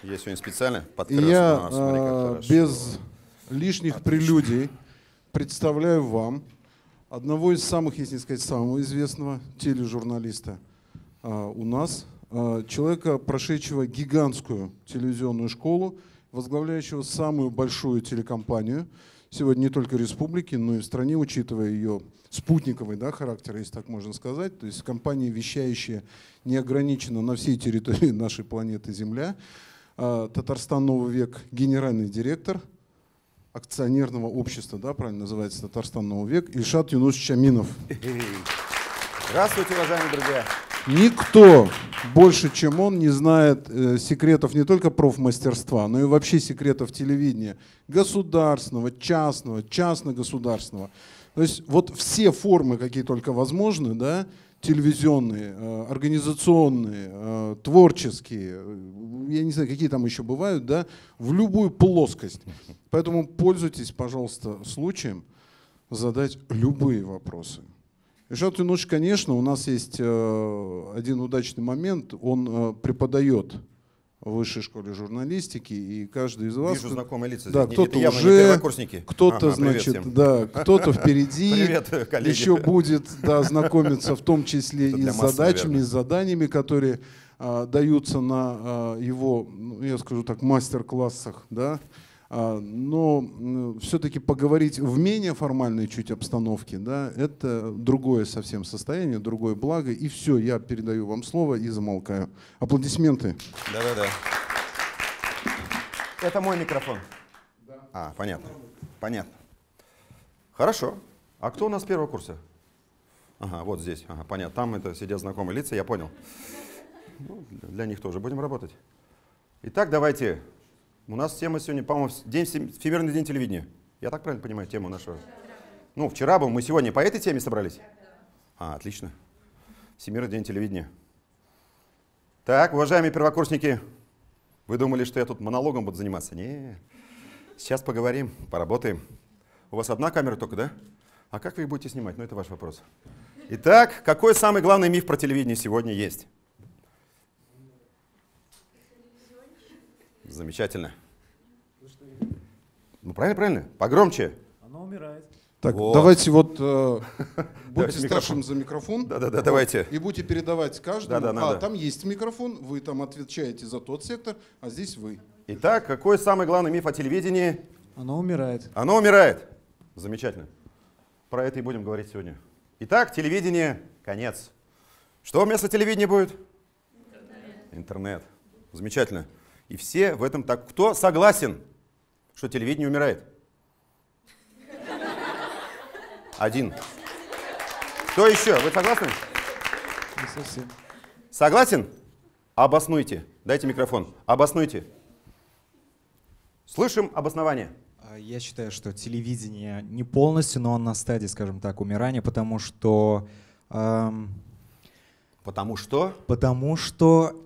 Я сегодня специально подкрылся. Я без лишних прелюдий представляю вам одного из самых, если не сказать, самого известного тележурналиста у нас, человека, прошедшего гигантскую телевизионную школу, возглавляющего самую большую телекомпанию сегодня не только республики, но и в стране, учитывая ее спутниковый, да, характер, если так можно сказать. То есть компания, вещающая неограниченно на всей территории нашей планеты Земля. Татарстан «Новый век», генеральный директор акционерного общества, да, правильно называется, Татарстан «Новый век», Ильшат Юнусович Аминов. Здравствуйте, уважаемые друзья. Никто больше, чем он, не знает секретов не только профмастерства, но и вообще секретов телевидения государственного, частного, частно-государственного. То есть вот все формы, какие только возможны, да, телевизионные, организационные, творческие, я не знаю, какие там еще бывают, да, в любую плоскость. Поэтому пользуйтесь, пожалуйста, случаем задать любые вопросы. Ильшат Юнусович, конечно, у нас есть один удачный момент. Он преподает в высшей школе журналистики, и каждый из вас... Вижу знакомые лица. Да, кто-то явно уже, не первокурсники. кто-то, значит, да, кто-то впереди, еще будет, да, знакомиться в том числе и с задачами, и с заданиями, которые даются на его, я скажу так, мастер-классах, да. Но все-таки поговорить в менее формальной чуть обстановке, да, это другое совсем состояние, другое благо. И все, я передаю вам слово и замолкаю. Аплодисменты. Да-да-да. Это мой микрофон? Да. А, понятно. Понятно. Хорошо. А кто у нас с первого курса? Ага, вот здесь. Ага, понятно. Там это сидят знакомые лица, я понял. Ну, для них тоже будем работать. Итак, давайте... У нас тема сегодня, по-моему, Всемирный день телевидения. Я так правильно понимаю тему нашего? Ну, вчера был, мы сегодня по этой теме собрались? А, отлично. Всемирный день телевидения. Так, уважаемые первокурсники, вы думали, что я тут монологом буду заниматься? Не, сейчас поговорим, поработаем. У вас одна камера только, да? А как вы их будете снимать? Ну, это ваш вопрос. Итак, какой самый главный миф про телевидение сегодня есть? Замечательно. Ну, правильно, правильно. Погромче. Оно умирает. Так, вот. Давайте вот будьте старшим за микрофон. Да-да-да, давайте. И будете передавать каждому. Да-да, там есть микрофон, вы там отвечаете за тот сектор, а здесь вы. Итак, какой самый главный миф о телевидении? Оно умирает. Оно умирает. Замечательно. Про это и будем говорить сегодня. Итак, телевидение — конец. Что вместо телевидения будет? Интернет. Замечательно. И все в этом так... Кто согласен, что телевидение умирает? Один. Кто еще? Вы согласны? Не совсем. Согласен? Обоснуйте. Дайте микрофон. Обоснуйте. Слышим обоснование. Я считаю, что телевидение не полностью, но он на стадии, скажем так, умирания, потому что... Потому что? Потому что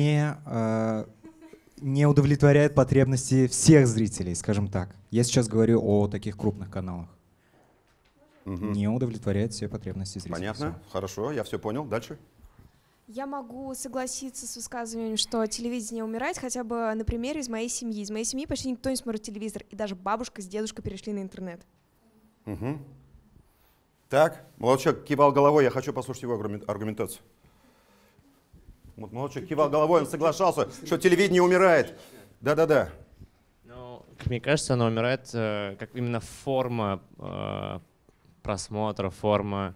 не удовлетворяет потребности всех зрителей, скажем так. Я сейчас говорю о таких крупных каналах. Не удовлетворяет все потребности зрителей. Понятно, все. Хорошо, я все понял. Дальше. Я могу согласиться с высказыванием, что телевидение умирает хотя бы на примере из моей семьи. Из моей семьи почти никто не смотрит телевизор, и даже бабушка с дедушкой перешли на интернет. Угу. Так, молодчик кивал головой, я хочу послушать его аргументацию. Вот молодчик кивал головой, он соглашался, что телевидение умирает. Да-да-да. Ну, как мне кажется, оно умирает как именно форма просмотра, форма...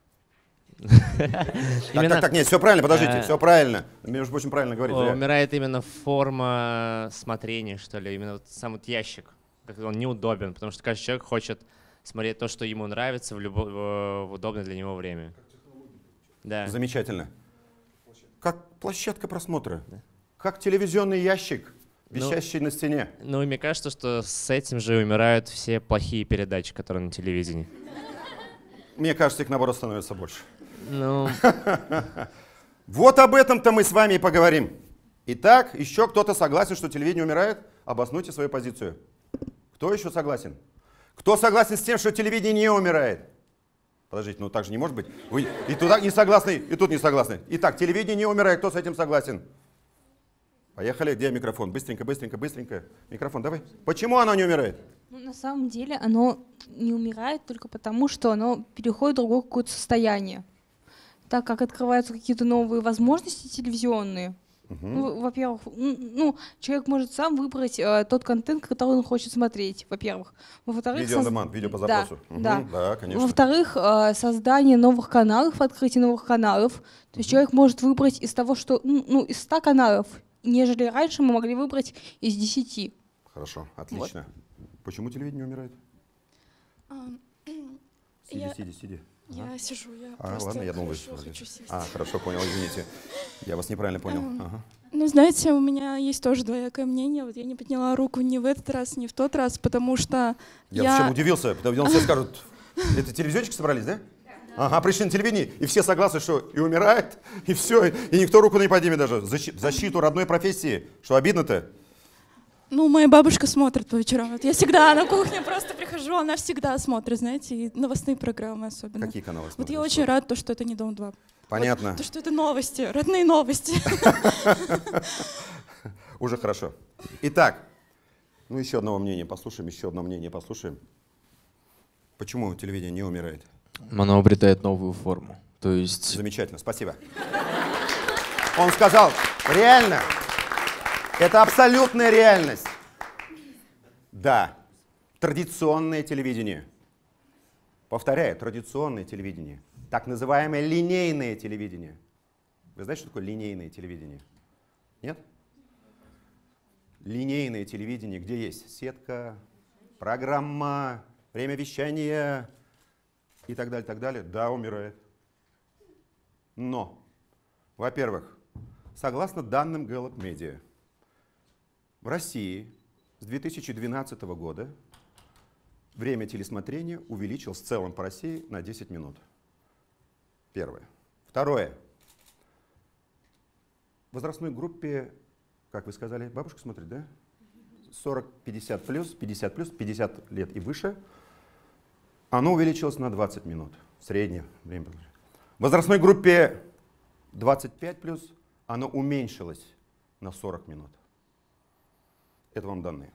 Так, нет, все правильно, подождите, все правильно. Между прочим, правильно говорите. Умирает именно форма смотрения, что ли, именно сам вот ящик. Он неудобен, потому что каждый человек хочет смотреть то, что ему нравится в удобное для него время. Да. Замечательно. Как площадка просмотра, как телевизионный ящик, висящий на стене. Ну, и мне кажется, что с этим же умирают все плохие передачи, которые на телевидении. Мне кажется, их наоборот становится больше. Ну... Вот об этом-то мы с вами и поговорим. Итак, еще кто-то согласен, что телевидение умирает? Обоснуйте свою позицию. Кто еще согласен? Кто согласен с тем, что телевидение не умирает? Подождите, ну так же не может быть. Вы и туда не согласны, и тут не согласны. Итак, телевидение не умирает. Кто с этим согласен? Поехали. Где микрофон? Быстренько, быстренько, быстренько. Микрофон, давай. Почему оно не умирает? Ну, на самом деле оно не умирает только потому, что оно переходит в другое какое-то состояние. Так как открываются какие-то новые возможности телевизионные, ну, во-первых, ну, человек может сам выбрать тот контент, который он хочет смотреть, во-первых. Во-вторых, Видео on demand, видео по запросу. Да, Да, конечно. Во-вторых, создание новых каналов, открытие новых каналов. То есть человек может выбрать из того, что, ну, из 100 каналов, нежели раньше мы могли выбрать из 10. Хорошо, отлично. Почему телевидение умирает? Сиди. Я сижу, я Ладно, просто я думал, хорошо хочу сесть. Хорошо, понял, извините. Я вас неправильно понял. Ну, знаете, у меня есть тоже двоякое мнение. Вот я не подняла руку ни в этот раз, ни в тот раз, потому что Я причем удивился, потому что все скажут, это телевизионщики собрались, да? Ага, пришли на телевидение, и все согласны, что и умирает, и все, и никто руку не поднимет даже. Защиту родной профессии. Что обидно-то? Ну, моя бабушка смотрит по вечерам. Вот я всегда на кухне просто прихожу, она всегда смотрит, знаете, и новостные программы особенно. Какие каналы смотришь? Вот я очень рада, что это не «Дом-2». Понятно. Вот, то, что это новости, родные новости. Уже хорошо. Итак, ну еще одного мнения послушаем, еще одно мнение послушаем. Почему телевидение не умирает? Оно обретает новую форму. То есть... Замечательно, спасибо. Он сказал, реально, это абсолютная реальность. Да, традиционное телевидение. Повторяю, традиционное телевидение. Так называемое линейное телевидение. Вы знаете, что такое линейное телевидение? Нет? Линейное телевидение, где есть сетка, программа, время вещания и так далее, да, умирает. Но, во-первых, согласно данным Gallup Media, в России с 2012 года время телесмотрения увеличилось в целом по России на 10 минут. Первое. Второе. В возрастной группе, как вы сказали, бабушка смотрит, да? 40-50 плюс, 50 плюс, 50 лет и выше, оно увеличилось на 20 минут. Среднее время. В возрастной группе 25 плюс оно уменьшилось на 40 минут. Это вам данные.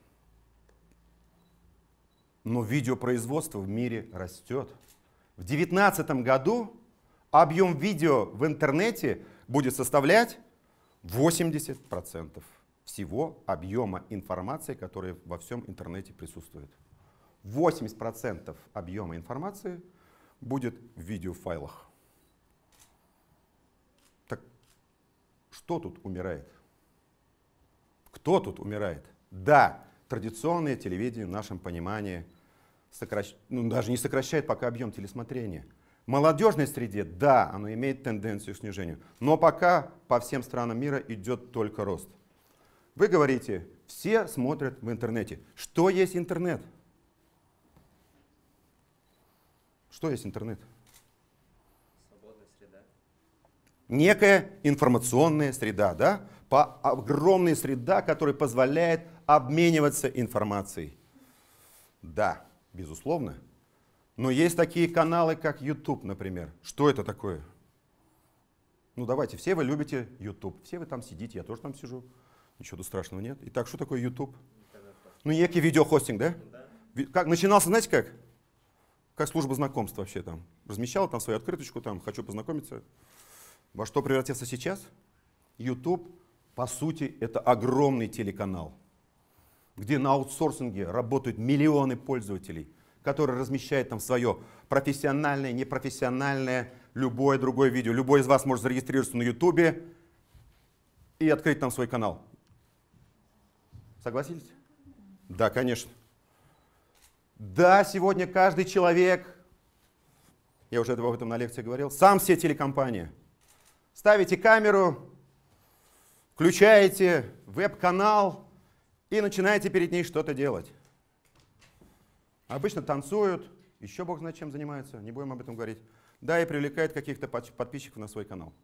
Но видеопроизводство в мире растет. В 2019 году объем видео в интернете будет составлять 80% всего объема информации, которая во всем интернете присутствует. 80% объема информации будет в видеофайлах. Так что тут умирает? Кто тут умирает? Да, традиционное телевидение в нашем понимании даже не сокращает пока объем телесмотрения. В молодежной среде, да, оно имеет тенденцию к снижению, но пока по всем странам мира идет только рост. Вы говорите, все смотрят в интернете. Что есть интернет? Что есть интернет? Свободная среда. Некая информационная среда, да? Огромная среда, которая позволяет обмениваться информацией. Да, безусловно. Но есть такие каналы, как YouTube, например. Что это такое? Ну давайте, все вы любите YouTube, все вы там сидите, я тоже там сижу. Ничего тут страшного нет. Итак, что такое YouTube? Ну некий видеохостинг, да? Как, начинался, знаете как? Как служба знакомств вообще там. Размещала там свою открыточку, там, хочу познакомиться. Во что превратился сейчас? YouTube, по сути, это огромный телеканал, где на аутсорсинге работают миллионы пользователей, которые размещают там свое профессиональное, непрофессиональное, любое другое видео. Любой из вас может зарегистрироваться на YouTube и открыть там свой канал. Согласились? Да, конечно. Да, сегодня каждый человек, я уже об этом на лекции говорил, сам все телекомпания. Ставите камеру, включаете веб-канал и начинаете перед ней что-то делать. Обычно танцуют, еще бог знает чем занимаются, не будем об этом говорить. Да, и привлекают каких-то подписчиков на свой канал.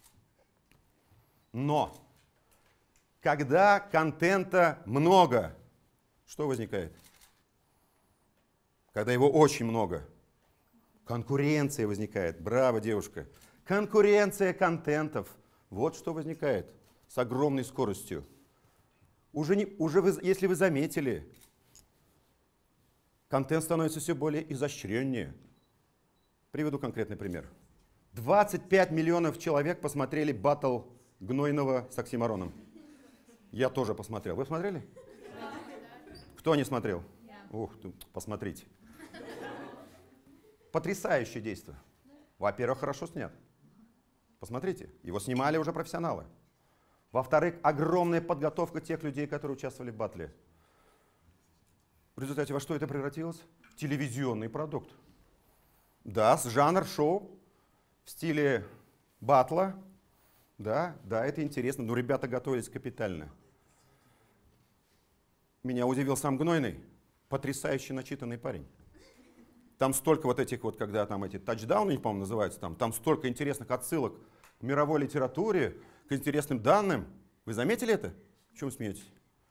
Но, когда контента много, что возникает? Когда его очень много, конкуренция возникает. Браво, девушка. Конкуренция контентов. Вот что возникает с огромной скоростью. Если вы заметили, контент становится все более изощреннее. Приведу конкретный пример. 25 миллионов человек посмотрели баттл Гнойного с Оксимироном. Я тоже посмотрел. Вы посмотрели? Кто не смотрел? Ух, посмотрите. Потрясающее действие. Во-первых, хорошо снят. Посмотрите, его снимали уже профессионалы. Во-вторых, огромная подготовка тех людей, которые участвовали в баттле. В результате во что это превратилось? В телевизионный продукт. Да, жанр шоу в стиле баттла. Да, это интересно, но ребята готовились капитально. Меня удивил сам Гнойный. Потрясающе начитанный парень. Там столько вот этих вот, когда там эти тачдауны, по-моему, называются, там столько интересных отсылок к мировой литературе, к интересным данным. Вы заметили это? Почему вы смеетесь?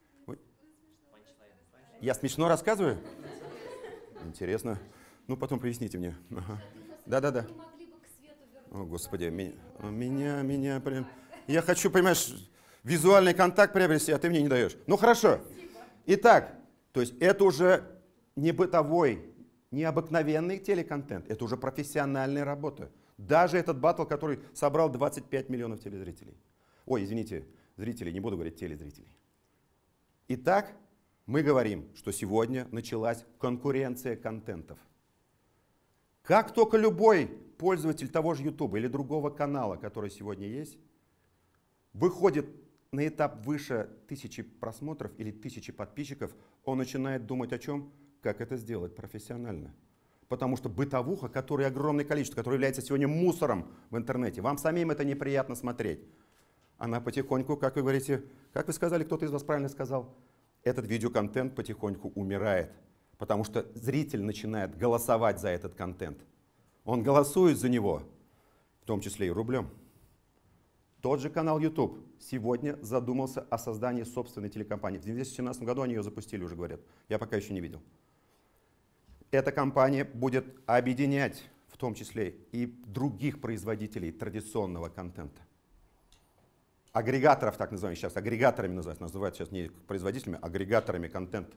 Я смешно рассказываю? Интересно. Ну, потом поясните мне. Ага. Да. О, Господи, меня прям... Я хочу, понимаешь, визуальный контакт приобрести, а ты мне не даешь. Ну, хорошо. Итак, то есть это уже не бытовой, не обыкновенный телеконтент, это уже профессиональная работа. Даже этот баттл, который собрал 25 миллионов телезрителей. Ой, извините, зрителей, не буду говорить телезрителей. Итак, мы говорим, что сегодня началась конкуренция контентов. Как только любой пользователь того же YouTube или другого канала, который сегодня есть, выходит на этап выше 1000 просмотров или 1000 подписчиков, он начинает думать о чем? Как это сделать профессионально. Потому что бытовуха, которая огромное количество, которая является сегодня мусором в интернете, вам самим это неприятно смотреть. Она потихоньку, как вы говорите, как вы сказали, кто-то из вас правильно сказал, этот видеоконтент потихоньку умирает. Потому что зритель начинает голосовать за этот контент. Он голосует за него, в том числе и рублем. Тот же канал YouTube сегодня задумался о создании собственной телекомпании. В 2017 году они ее запустили, уже говорят. Я пока еще не видел. Эта компания будет объединять в том числе и других производителей традиционного контента. Агрегаторов, так называемых сейчас, агрегаторами называют сейчас не производителями, а агрегаторами контента.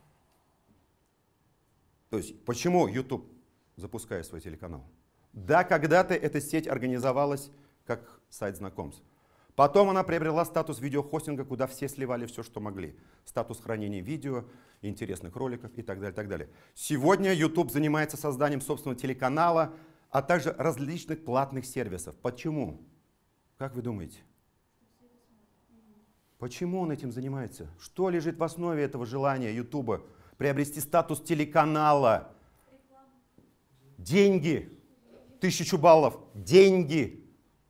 То есть почему YouTube запускает свой телеканал? Да, когда-то эта сеть организовалась как сайт знакомств. Потом она приобрела статус видеохостинга, куда все сливали все, что могли. Статус хранения видео, интересных роликов и так далее, так далее. Сегодня YouTube занимается созданием собственного телеканала, а также различных платных сервисов. Почему? Как вы думаете? Почему он этим занимается? Что лежит в основе этого желания YouTube приобрести статус телеканала? Деньги. 1000 баллов. Деньги.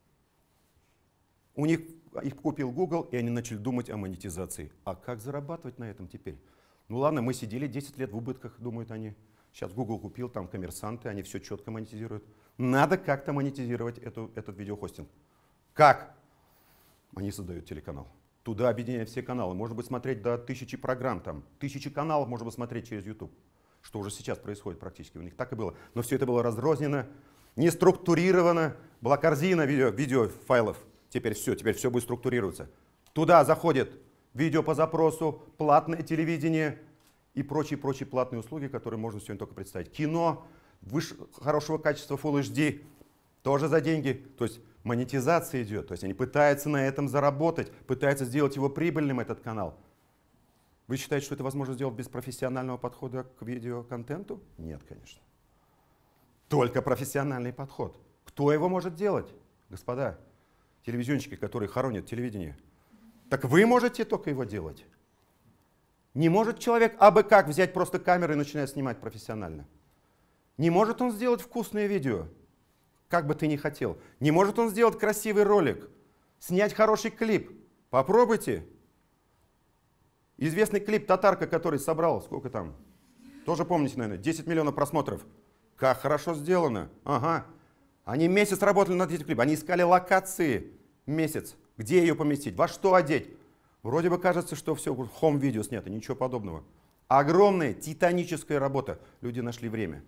Их купил Google, и они начали думать о монетизации. А как зарабатывать на этом теперь? Ну ладно, мы сидели 10 лет в убытках, думают они. Сейчас Google купил, там коммерсанты, они все четко монетизируют. Надо как-то монетизировать этот видеохостинг. Как? Они создают телеканал. Туда объединяют все каналы. Можно быть смотреть до 1000 программ, там 1000 каналов можно посмотреть через YouTube. Что уже сейчас происходит практически. У них так и было. Но все это было разрознено, не структурировано. Была корзина видеофайлов. Теперь все будет структурироваться. Туда заходит видео по запросу, платное телевидение и прочие платные услуги, которые можно сегодня только представить. Кино хорошего качества Full HD тоже за деньги. То есть монетизация идет. То есть они пытаются на этом заработать, пытаются сделать его прибыльным, этот канал. Вы считаете, что это возможно сделать без профессионального подхода к видеоконтенту? Нет, конечно. Только профессиональный подход. Кто его может делать, господа? Телевизионщики, которые хоронят телевидение. Так вы можете только его делать. Не может человек абы как взять просто камеру и начинать снимать профессионально. Не может он сделать вкусное видео, как бы ты ни хотел. Не может он сделать красивый ролик, снять хороший клип. Попробуйте. Известный клип «Татарка», который собрал, сколько там? Тоже помните, наверное, 10 миллионов просмотров. Как хорошо сделано. Ага. Они месяц работали над этим клипом. Они искали локации месяц. Где ее поместить? Во что одеть? Вроде бы кажется, что все хом-видео снято. Ничего подобного. Огромная титаническая работа. Люди нашли время.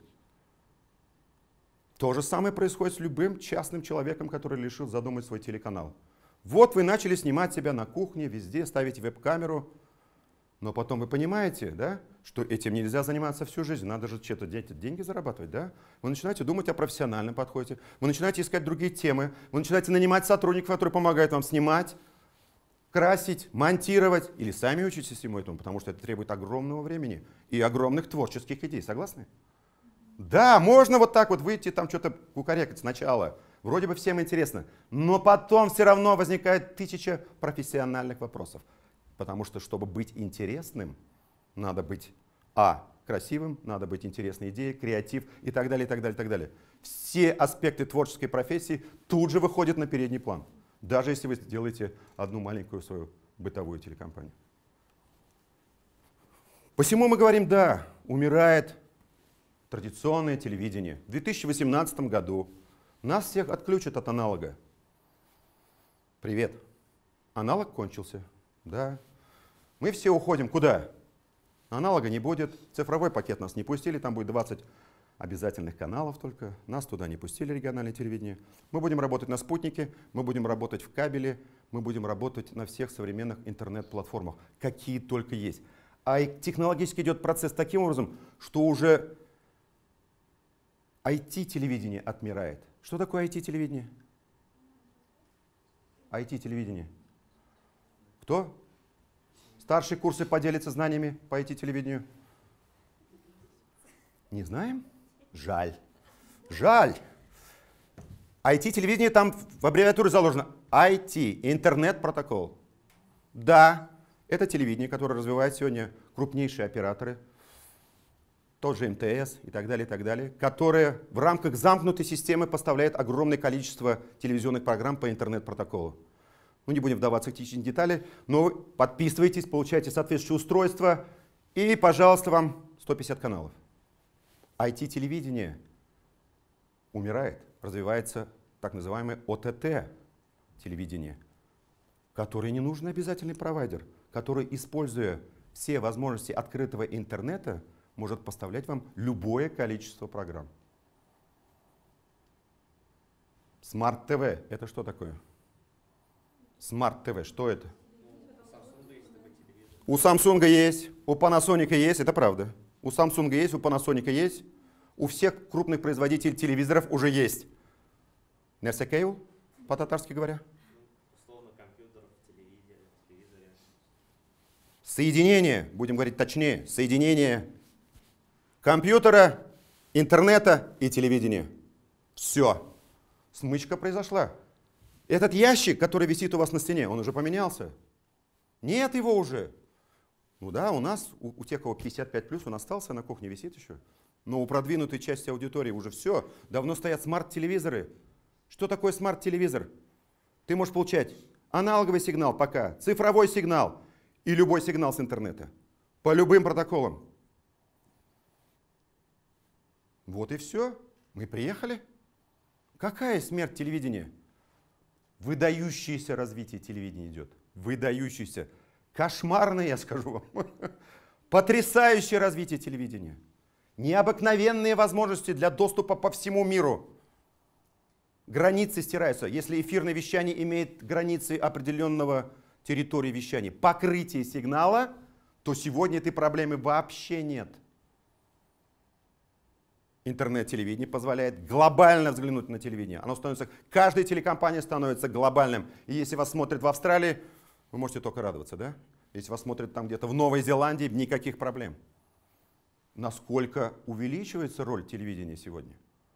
То же самое происходит с любым частным человеком, который решил задумать свой телеканал. Вот вы начали снимать себя на кухне, везде, ставить веб-камеру. Но потом вы понимаете, да, что этим нельзя заниматься всю жизнь, надо же что-то деньги зарабатывать, да? Вы начинаете думать о профессиональном подходе, вы начинаете искать другие темы, вы начинаете нанимать сотрудников, которые помогают вам снимать, красить, монтировать, или сами учитесь всему этому, потому что это требует огромного времени и огромных творческих идей. Согласны? Да, можно вот так вот выйти, там что-то кукарекать сначала. Вроде бы всем интересно, но потом все равно возникает 1000 профессиональных вопросов. Потому что, чтобы быть интересным, надо быть красивым, надо быть интересной идеей, креатив и так далее, и так далее, и так далее. Все аспекты творческой профессии тут же выходят на передний план. Даже если вы делаете одну маленькую свою бытовую телекомпанию. Посему мы говорим, да, умирает традиционное телевидение. В 2018 году нас всех отключат от аналога. Привет. Аналог кончился. Да. Мы все уходим куда? Аналога не будет. Цифровой пакет нас не пустили. Там будет 20 обязательных каналов только. Нас туда не пустили, региональное телевидение. Мы будем работать на спутнике, мы будем работать в кабеле, мы будем работать на всех современных интернет-платформах, какие только есть. А технологически идет процесс таким образом, что уже IT-телевидение отмирает. Что такое IT-телевидение? IT-телевидение. Кто? Старшие курсы поделятся знаниями по IT-телевидению? Не знаем? Жаль. Жаль. IT-телевидение, там в аббревиатуре заложено IT, интернет-протокол. Да, это телевидение, которое развивают сегодня крупнейшие операторы, тот же МТС и так далее, которые в рамках замкнутой системы поставляют огромное количество телевизионных программ по интернет-протоколу. Ну, не будем вдаваться в технические детали, но подписывайтесь, получайте соответствующее устройство, и, пожалуйста, вам 150 каналов. IT-телевидение умирает, развивается так называемое ОТТ-телевидение, которое не нужен обязательный провайдер, который, используя все возможности открытого интернета, может поставлять вам любое количество программ. Smart TV — это что такое? Smart TV, что это? У Samsung есть, у Panasonic есть, это правда. У Samsung есть, у Panasonic есть, у всех крупных производителей телевизоров уже есть. Нерсе кейбл, по-татарски говоря? Условно, компьютеров, телевизоре. Соединение, будем говорить точнее, соединение компьютера, интернета и телевидения. Все. Смычка произошла. Этот ящик, который висит у вас на стене, он уже поменялся? Нет его уже. Ну да, у нас, у тех, кого 55+, он остался, на кухне висит еще. Но у продвинутой части аудитории уже все. Давно стоят смарт-телевизоры. Что такое смарт-телевизор? Ты можешь получать аналоговый сигнал пока, цифровой сигнал и любой сигнал с интернета. По любым протоколам. Вот и все. Мы приехали. Какая смерть телевидения? Выдающееся развитие телевидения идет. Выдающееся. Кошмарное, я скажу вам. Потрясающее развитие телевидения. Необыкновенные возможности для доступа по всему миру. Границы стираются. Если эфирное вещание имеет границы определенного территории вещания, покрытие сигнала, то сегодня этой проблемы вообще нет. Интернет-телевидение позволяет глобально взглянуть на телевидение. Оно становится, каждая телекомпания становится глобальным. И если вас смотрят в Австралии, вы можете только радоваться, да? Если вас смотрят там где-то в Новой Зеландии, никаких проблем. Насколько увеличивается роль телевидения сегодня?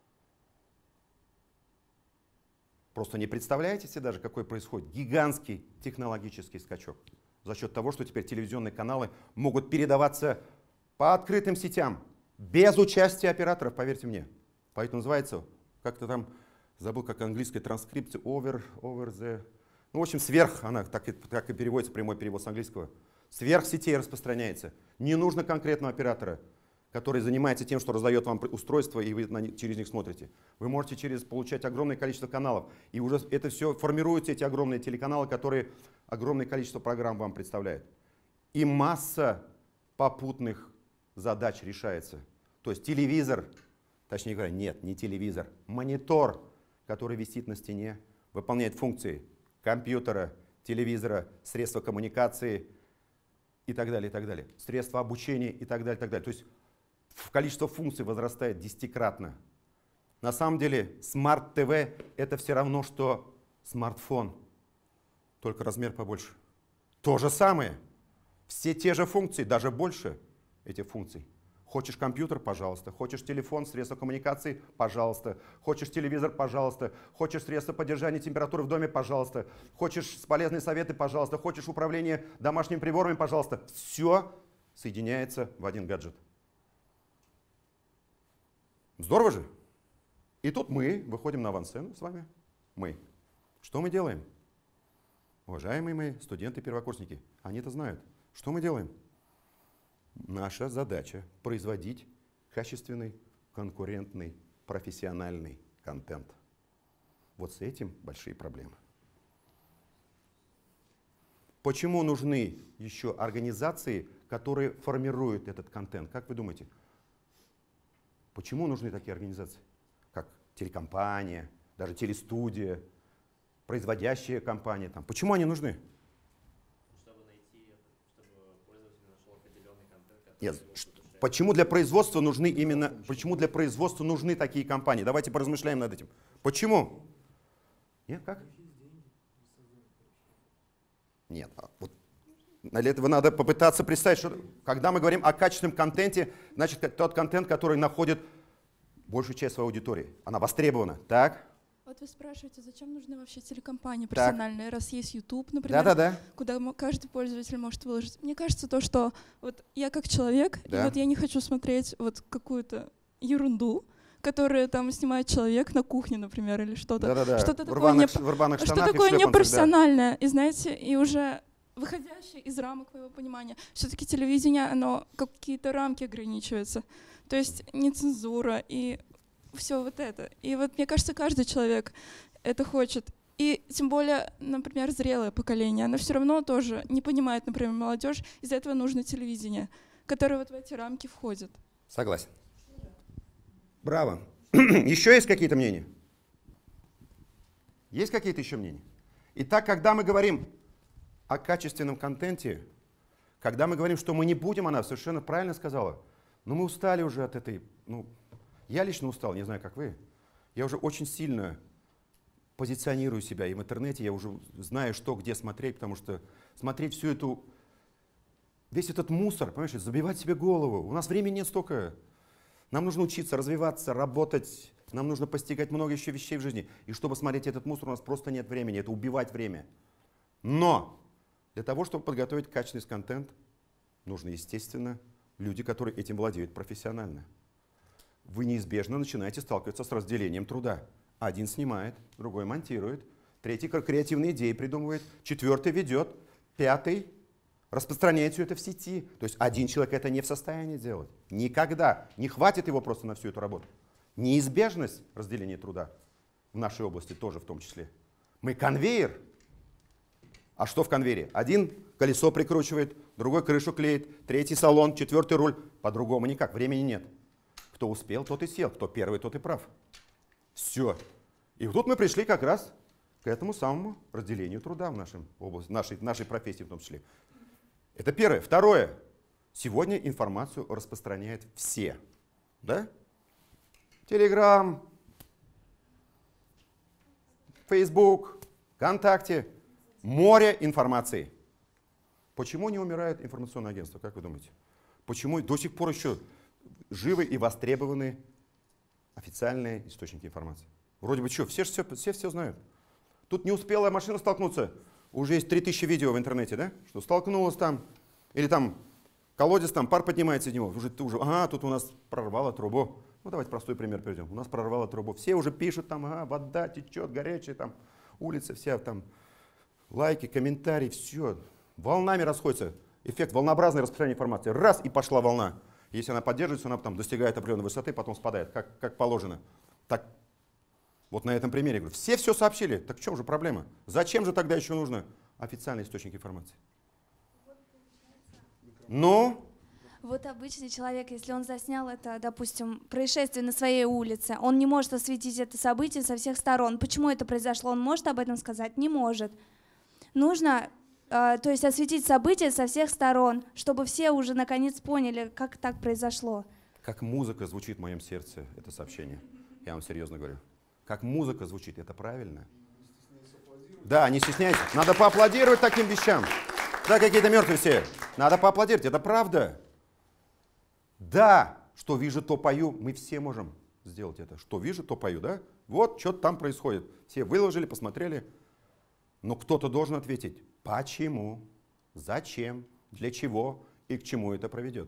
Просто не представляете себе даже, какой происходит гигантский технологический скачок. За счет того, что теперь телевизионные каналы могут передаваться по открытым сетям, без участия операторов, поверьте мне. Поэтому называется, как-то там, забыл, как английская транскрипция, over the... Ну, в общем, сверх, она так и переводится, прямой перевод с английского. Сверх сетей распространяется. Не нужно конкретного оператора, который занимается тем, что раздает вам устройство, и вы через них смотрите. Вы можете получать огромное количество каналов. И уже это все формируются, эти огромные телеканалы, которые огромное количество программ вам представляют. И масса попутных задач решается. То есть телевизор, точнее говоря, нет, не телевизор, монитор, который висит на стене, выполняет функции компьютера, телевизора, средства коммуникации, и так далее, и так далее. Средства обучения и так далее, и так далее. То есть количество функций возрастает 10-кратно. На самом деле Smart TV это все равно, что смартфон, только размер побольше. То же самое. Все те же функции, даже больше этих функций. Хочешь компьютер, пожалуйста. Хочешь телефон, средства коммуникации, пожалуйста. Хочешь телевизор, пожалуйста. Хочешь средства поддержания температуры в доме, пожалуйста. Хочешь полезные советы, пожалуйста. Хочешь управление домашними приборами, пожалуйста. Все соединяется в один гаджет. Здорово же? И тут мы выходим на авансцену с вами. Мы. Что мы делаем? Уважаемые мои студенты-первокурсники, они это знают. Что мы делаем? Наша задача – производить качественный, конкурентный, профессиональный контент. Вот с этим большие проблемы. Почему нужны еще организации, которые формируют этот контент? Как вы думаете? Почему нужны такие организации? Как телекомпания, даже телестудия, производящая компания. Там. Почему они нужны? Нет, почему для производства нужны именно, почему для производства нужны такие компании? Давайте поразмышляем над этим. Почему? Нет, как? Нет, вот для этого надо попытаться представить, что когда мы говорим о качественном контенте, значит тот контент, который находит большую часть своей аудитории. Она востребована, так? Вот вы спрашиваете, зачем нужны вообще телекомпании профессиональные, раз есть YouTube, например, куда каждый пользователь может выложить. Мне кажется, то, что вот я как человек, и вот я не хочу смотреть вот какую-то ерунду, которую там снимает человек на кухне, например, или что-то. Что-то такое непрофессиональное, и знаете, и уже выходящее из рамок моего понимания. Все-таки телевидение, оно какие-то рамки ограничивается. То есть не цензура и все вот это. И вот мне кажется, каждый человек это хочет. И тем более, например, зрелое поколение, оно все равно тоже не понимает, например, молодежь. Из-за этого нужно телевидение, которое вот в эти рамки входит. Согласен. Браво. Еще есть какие-то мнения? Есть какие-то еще мнения? Итак, когда мы говорим о качественном контенте, когда мы говорим, что мы не будем, она совершенно правильно сказала, но мы устали уже от этой... Я лично устал, не знаю, как вы. Я уже очень сильно позиционирую себя, и в интернете я уже знаю, что, где смотреть, потому что смотреть всю эту, весь этот мусор, понимаешь, забивать себе голову. У нас времени нет столько. Нам нужно учиться, развиваться, работать, нам нужно постигать много еще вещей в жизни. И чтобы смотреть этот мусор, у нас просто нет времени, это убивать время. Но для того, чтобы подготовить качественный контент, нужно, естественно, люди, которые этим владеют профессионально. Вы неизбежно начинаете сталкиваться с разделением труда. Один снимает, другой монтирует, третий креативные идеи придумывает, четвертый ведет, пятый распространяет все это в сети. То есть один человек это не в состоянии делать. Никогда. Не хватит его просто на всю эту работу. Неизбежность разделения труда в нашей области тоже в том числе. Мы конвейер. А что в конвейере? Один колесо прикручивает, другой крышу клеит, третий салон, четвертый руль. По-другому никак, времени нет. Кто успел, тот и сел, кто первый, тот и прав. Все. И вот тут мы пришли как раз к этому самому разделению труда в нашей области, нашей профессии в том числе. Это первое. Второе. Сегодня информацию распространяют все. Да? Телеграм, Фейсбук, ВКонтакте. Море информации. Почему не умирает информационное агентство, как вы думаете? Почему до сих пор еще живы и востребованы официальные источники информации? Вроде бы что, все знают. Тут не успела машина столкнуться, уже есть 3000 видео в интернете, да? Что столкнулась там, или там колодец, там пар поднимается из него, уже тут у нас прорвало трубу. Ну давайте простой пример приведем. У нас прорвало трубу. Все уже пишут там, вода течет, горячая, там улица вся, там лайки, комментарии, все. Волнами расходится. Эффект волнообразное распространение информации. Раз, и пошла волна. Если она поддерживается, она потом достигает определенной высоты, потом спадает, как положено. Так, вот на этом примере говорю. Все сообщили. Так в чем же проблема? Зачем же тогда еще нужно официальный источник информации? Ну? Вот обычный человек, если он заснял это, допустим, происшествие на своей улице, он не может осветить это событие со всех сторон. Почему это произошло? Он может об этом сказать? Не может. Нужно то есть осветить события со всех сторон, чтобы все уже наконец поняли, как так произошло. Как музыка звучит в моем сердце, это сообщение. Я вам серьезно говорю. Как музыка звучит, это правильно? Да, не стесняйтесь. Надо поаплодировать таким вещам. Да, какие-то мертвые все. Надо поаплодировать, это правда. Да, что вижу, то пою. Мы все можем сделать это. Что вижу, то пою, да? Вот, что-то там происходит. Все выложили, посмотрели. Но кто-то должен ответить, почему, зачем, для чего и к чему это приведет.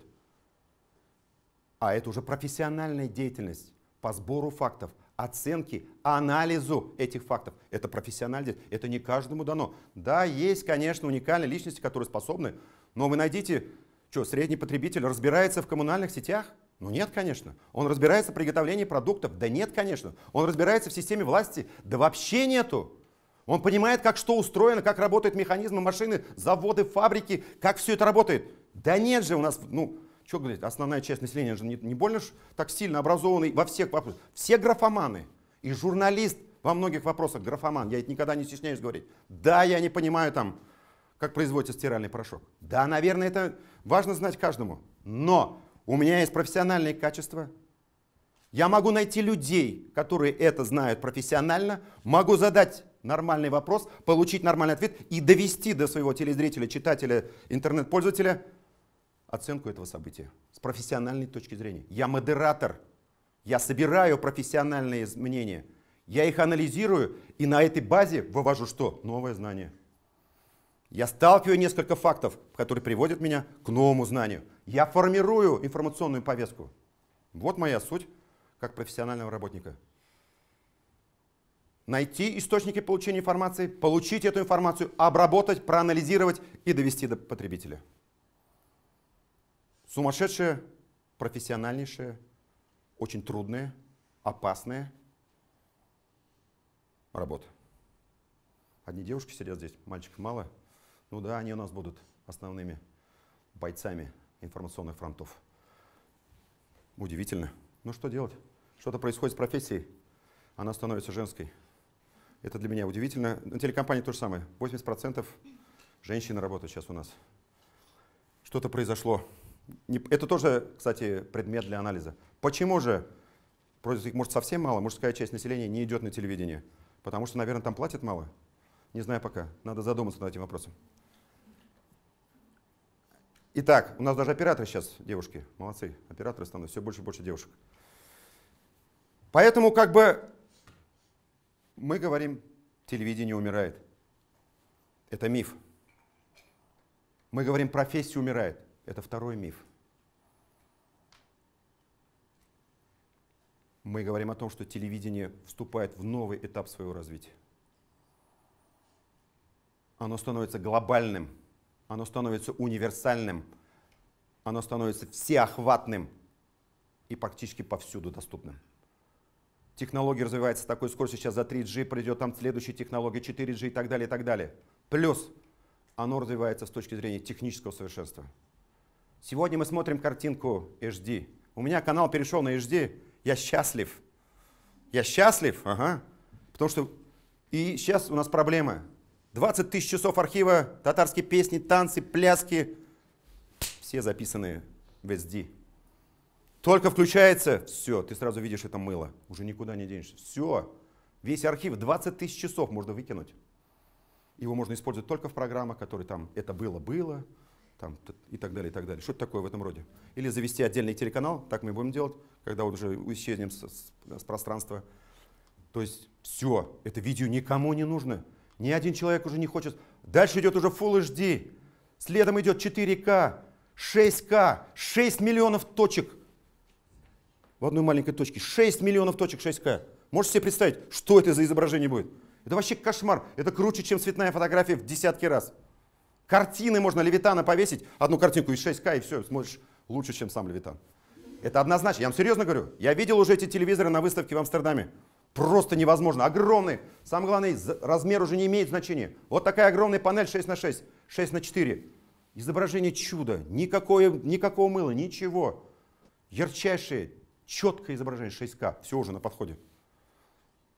А это уже профессиональная деятельность по сбору фактов, оценке, анализу этих фактов. Это профессиональная деятельность. Это не каждому дано. Да, есть, конечно, уникальные личности, которые способны, но вы найдите, что, средний потребитель разбирается в коммунальных сетях? Ну нет, конечно. Он разбирается в приготовлении продуктов? Да нет, конечно. Он разбирается в системе власти? Да вообще нету. Он понимает, как что устроено, как работают механизмы, машины, заводы, фабрики, как все это работает. Да нет же у нас, ну, что говорить, основная часть населения же не больно так сильно образованный во всех вопросах. Все графоманы. И журналист во многих вопросах графоман. Я это никогда не стесняюсь говорить. Да, я не понимаю там, как производится стиральный порошок. Да, наверное, это важно знать каждому. Но у меня есть профессиональные качества. Я могу найти людей, которые это знают профессионально, могу задать нормальный вопрос, получить нормальный ответ и довести до своего телезрителя, читателя, интернет-пользователя оценку этого события с профессиональной точки зрения. Я модератор, я собираю профессиональные мнения, я их анализирую и на этой базе вывожу что? Новое знание. Я сталкиваю несколько фактов, которые приводят меня к новому знанию. Я формирую информационную повестку. Вот моя суть как профессионального работника. Найти источники получения информации, получить эту информацию, обработать, проанализировать и довести до потребителя. Сумасшедшая, профессиональнейшая, очень трудная, опасная работа. Одни девушки сидят здесь, мальчиков мало. Ну да, они у нас будут основными бойцами информационных фронтов. Удивительно. Ну что делать? Что-то происходит с профессией, она становится женской. Это для меня удивительно. На телекомпании то же самое. 80% женщин работают сейчас у нас. Что-то произошло. Это тоже, кстати, предмет для анализа. Почему же, может совсем мало, мужская часть населения не идет на телевидение? Потому что, наверное, там платят мало? Не знаю пока. Надо задуматься над этим вопросом. Итак, у нас даже операторы сейчас, девушки, молодцы, операторы становятся, все больше и больше девушек. Поэтому как бы мы говорим, телевидение умирает. Это миф. Мы говорим, профессия умирает. Это второй миф. Мы говорим о том, что телевидение вступает в новый этап своего развития. Оно становится глобальным, оно становится универсальным, оно становится всеохватным и практически повсюду доступным. Технология развивается с такой скоростью, сейчас за 3G придет там следующая технология, 4G и так далее, и так далее. Плюс оно развивается с точки зрения технического совершенства. Сегодня мы смотрим картинку HD. У меня канал перешел на HD, я счастлив. Я счастлив, ага. Потому что и сейчас у нас проблема. 20 тысяч часов архива, татарские песни, танцы, пляски, все записаны в SD. Только включается, все, ты сразу видишь это мыло, уже никуда не денешься. Все, весь архив, 20 тысяч часов можно выкинуть. Его можно использовать только в программах, которые там «это было», там, и так далее, и так далее. Что-то такое в этом роде. Или завести отдельный телеканал, так мы будем делать, когда вот уже исчезнем с пространства. То есть все, это видео никому не нужно. Ни один человек уже не хочет. Дальше идет уже Full HD, следом идет 4К, 6К, 6 миллионов точек. В одной маленькой точке 6 миллионов точек 6К. Можете себе представить, что это за изображение будет? Это вообще кошмар. Это круче, чем цветная фотография в десятки раз. Картины можно Левитана повесить, одну картинку из 6К, и все, смотришь лучше, чем сам Левитан. Это однозначно. Я вам серьезно говорю. Я видел уже эти телевизоры на выставке в Амстердаме. Просто невозможно. Огромные. Самое главное, размер уже не имеет значения. Вот такая огромная панель 6х6, 6х4. Изображение чуда. Никакого мыла, ничего. Ярчайшее, четкое изображение 6К. Все уже на подходе.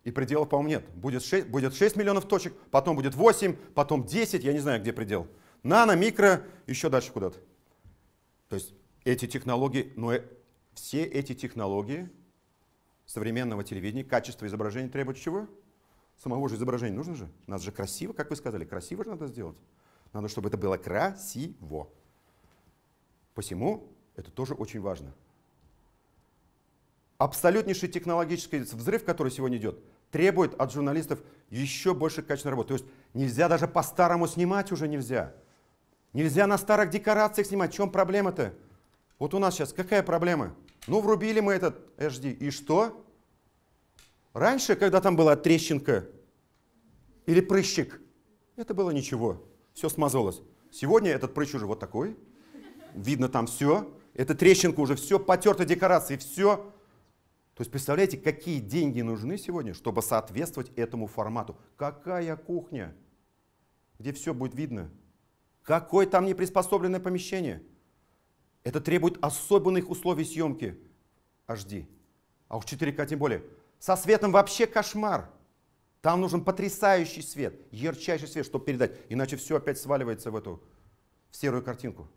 И пределов, по-моему, нет. Будет 6 миллионов точек, потом будет 8, потом 10, я не знаю, где предел. Нано, микро, еще дальше куда-то. То есть эти технологии, но все эти технологии современного телевидения, качество изображения требует чего? Самого же изображения нужно же. Надо же красиво, как вы сказали, красиво же надо сделать. Надо, чтобы это было красиво. Посему это тоже очень важно. Абсолютнейший технологический взрыв, который сегодня идет, требует от журналистов еще больше качественной работы. То есть нельзя даже по-старому снимать уже нельзя. Нельзя на старых декорациях снимать. В чем проблема-то? Вот у нас сейчас какая проблема? Ну, врубили мы этот HD. И что? Раньше, когда там была трещинка или прыщик, это было ничего. Все смазалось. Сегодня этот прыщ уже вот такой. Видно там все. Эта трещинка уже все, потерта декорации, все. То есть представляете, какие деньги нужны сегодня, чтобы соответствовать этому формату? Какая кухня, где все будет видно? Какое там неприспособленное помещение? Это требует особенных условий съемки HD. А уж 4К тем более. Со светом вообще кошмар. Там нужен потрясающий свет, ярчайший свет, чтобы передать. Иначе все опять сваливается в серую картинку.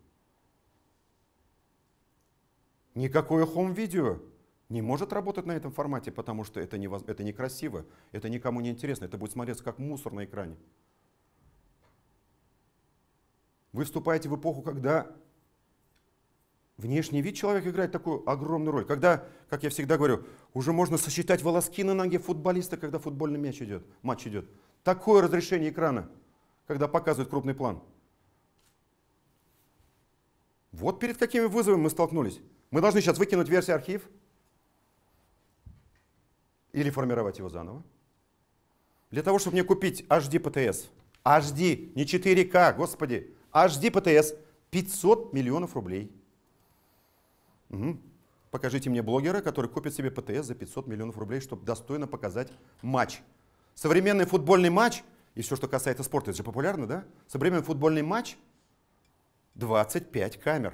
Никакое хоум-видео не может работать на этом формате, потому что это некрасиво, это никому не интересно, это будет смотреться как мусор на экране. Вы вступаете в эпоху, когда внешний вид человека играет такую огромную роль. Когда, как я всегда говорю, уже можно сосчитать волоски на ноге футболиста, когда футбольный матч идет. Такое разрешение экрана, когда показывают крупный план. Вот перед какими вызовами мы столкнулись. Мы должны сейчас выкинуть версию-архив или формировать его заново. Для того, чтобы мне купить HD PTS. HD, не 4К, господи. HD PTS 500 миллионов рублей. Угу. Покажите мне блогера, который купит себе ПТС за 500 миллионов рублей, чтобы достойно показать матч. Современный футбольный матч, и все, что касается спорта, это же популярно, да? Современный футбольный матч 25 камер.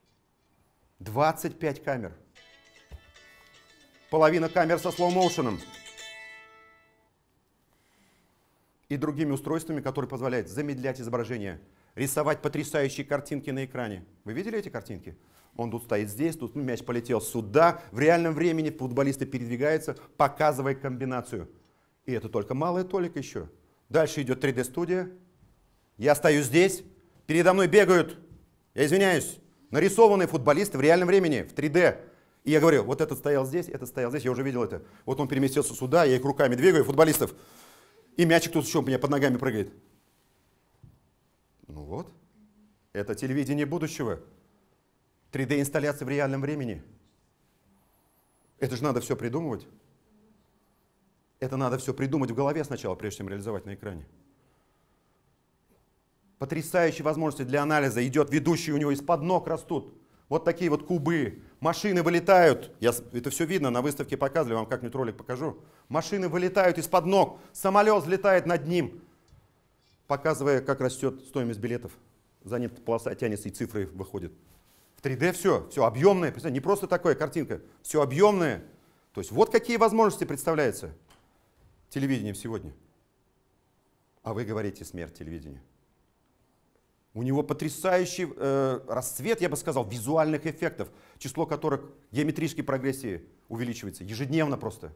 25 камер. Половина камер со слоу-моушеном. И другими устройствами, которые позволяют замедлять изображение, рисовать потрясающие картинки на экране. Вы видели эти картинки? Он тут стоит здесь, тут мяч полетел сюда. В реальном времени футболисты передвигаются, показывая комбинацию. И это только малая толика еще. Дальше идет 3D-студия. Я стою здесь, передо мной бегают, я извиняюсь, нарисованные футболисты в реальном времени, в 3D. И я говорю, вот этот стоял здесь, я уже видел это. Вот он переместился сюда, я их руками двигаю, футболистов. И мячик тут еще у меня под ногами прыгает. Ну вот, это телевидение будущего. 3D-инсталляция в реальном времени. Это же надо все придумывать. Это надо все придумать в голове сначала, прежде чем реализовать на экране. Потрясающие возможности для анализа. Идет ведущий, у него из-под ног растут. Вот такие вот кубы. Машины вылетают. Это все видно, на выставке показывали, вам как-нибудь ролик покажу. Машины вылетают из-под ног. Самолет взлетает над ним, показывая, как растет стоимость билетов. За ним полоса тянется и цифры выходят. В 3D все объемное. Не просто такая картинка, все объемное. То есть вот какие возможности представляются телевидением сегодня. А вы говорите смерть телевидения. У него потрясающий расцвет, я бы сказал, визуальных эффектов, число которых геометрической прогрессии увеличивается ежедневно просто.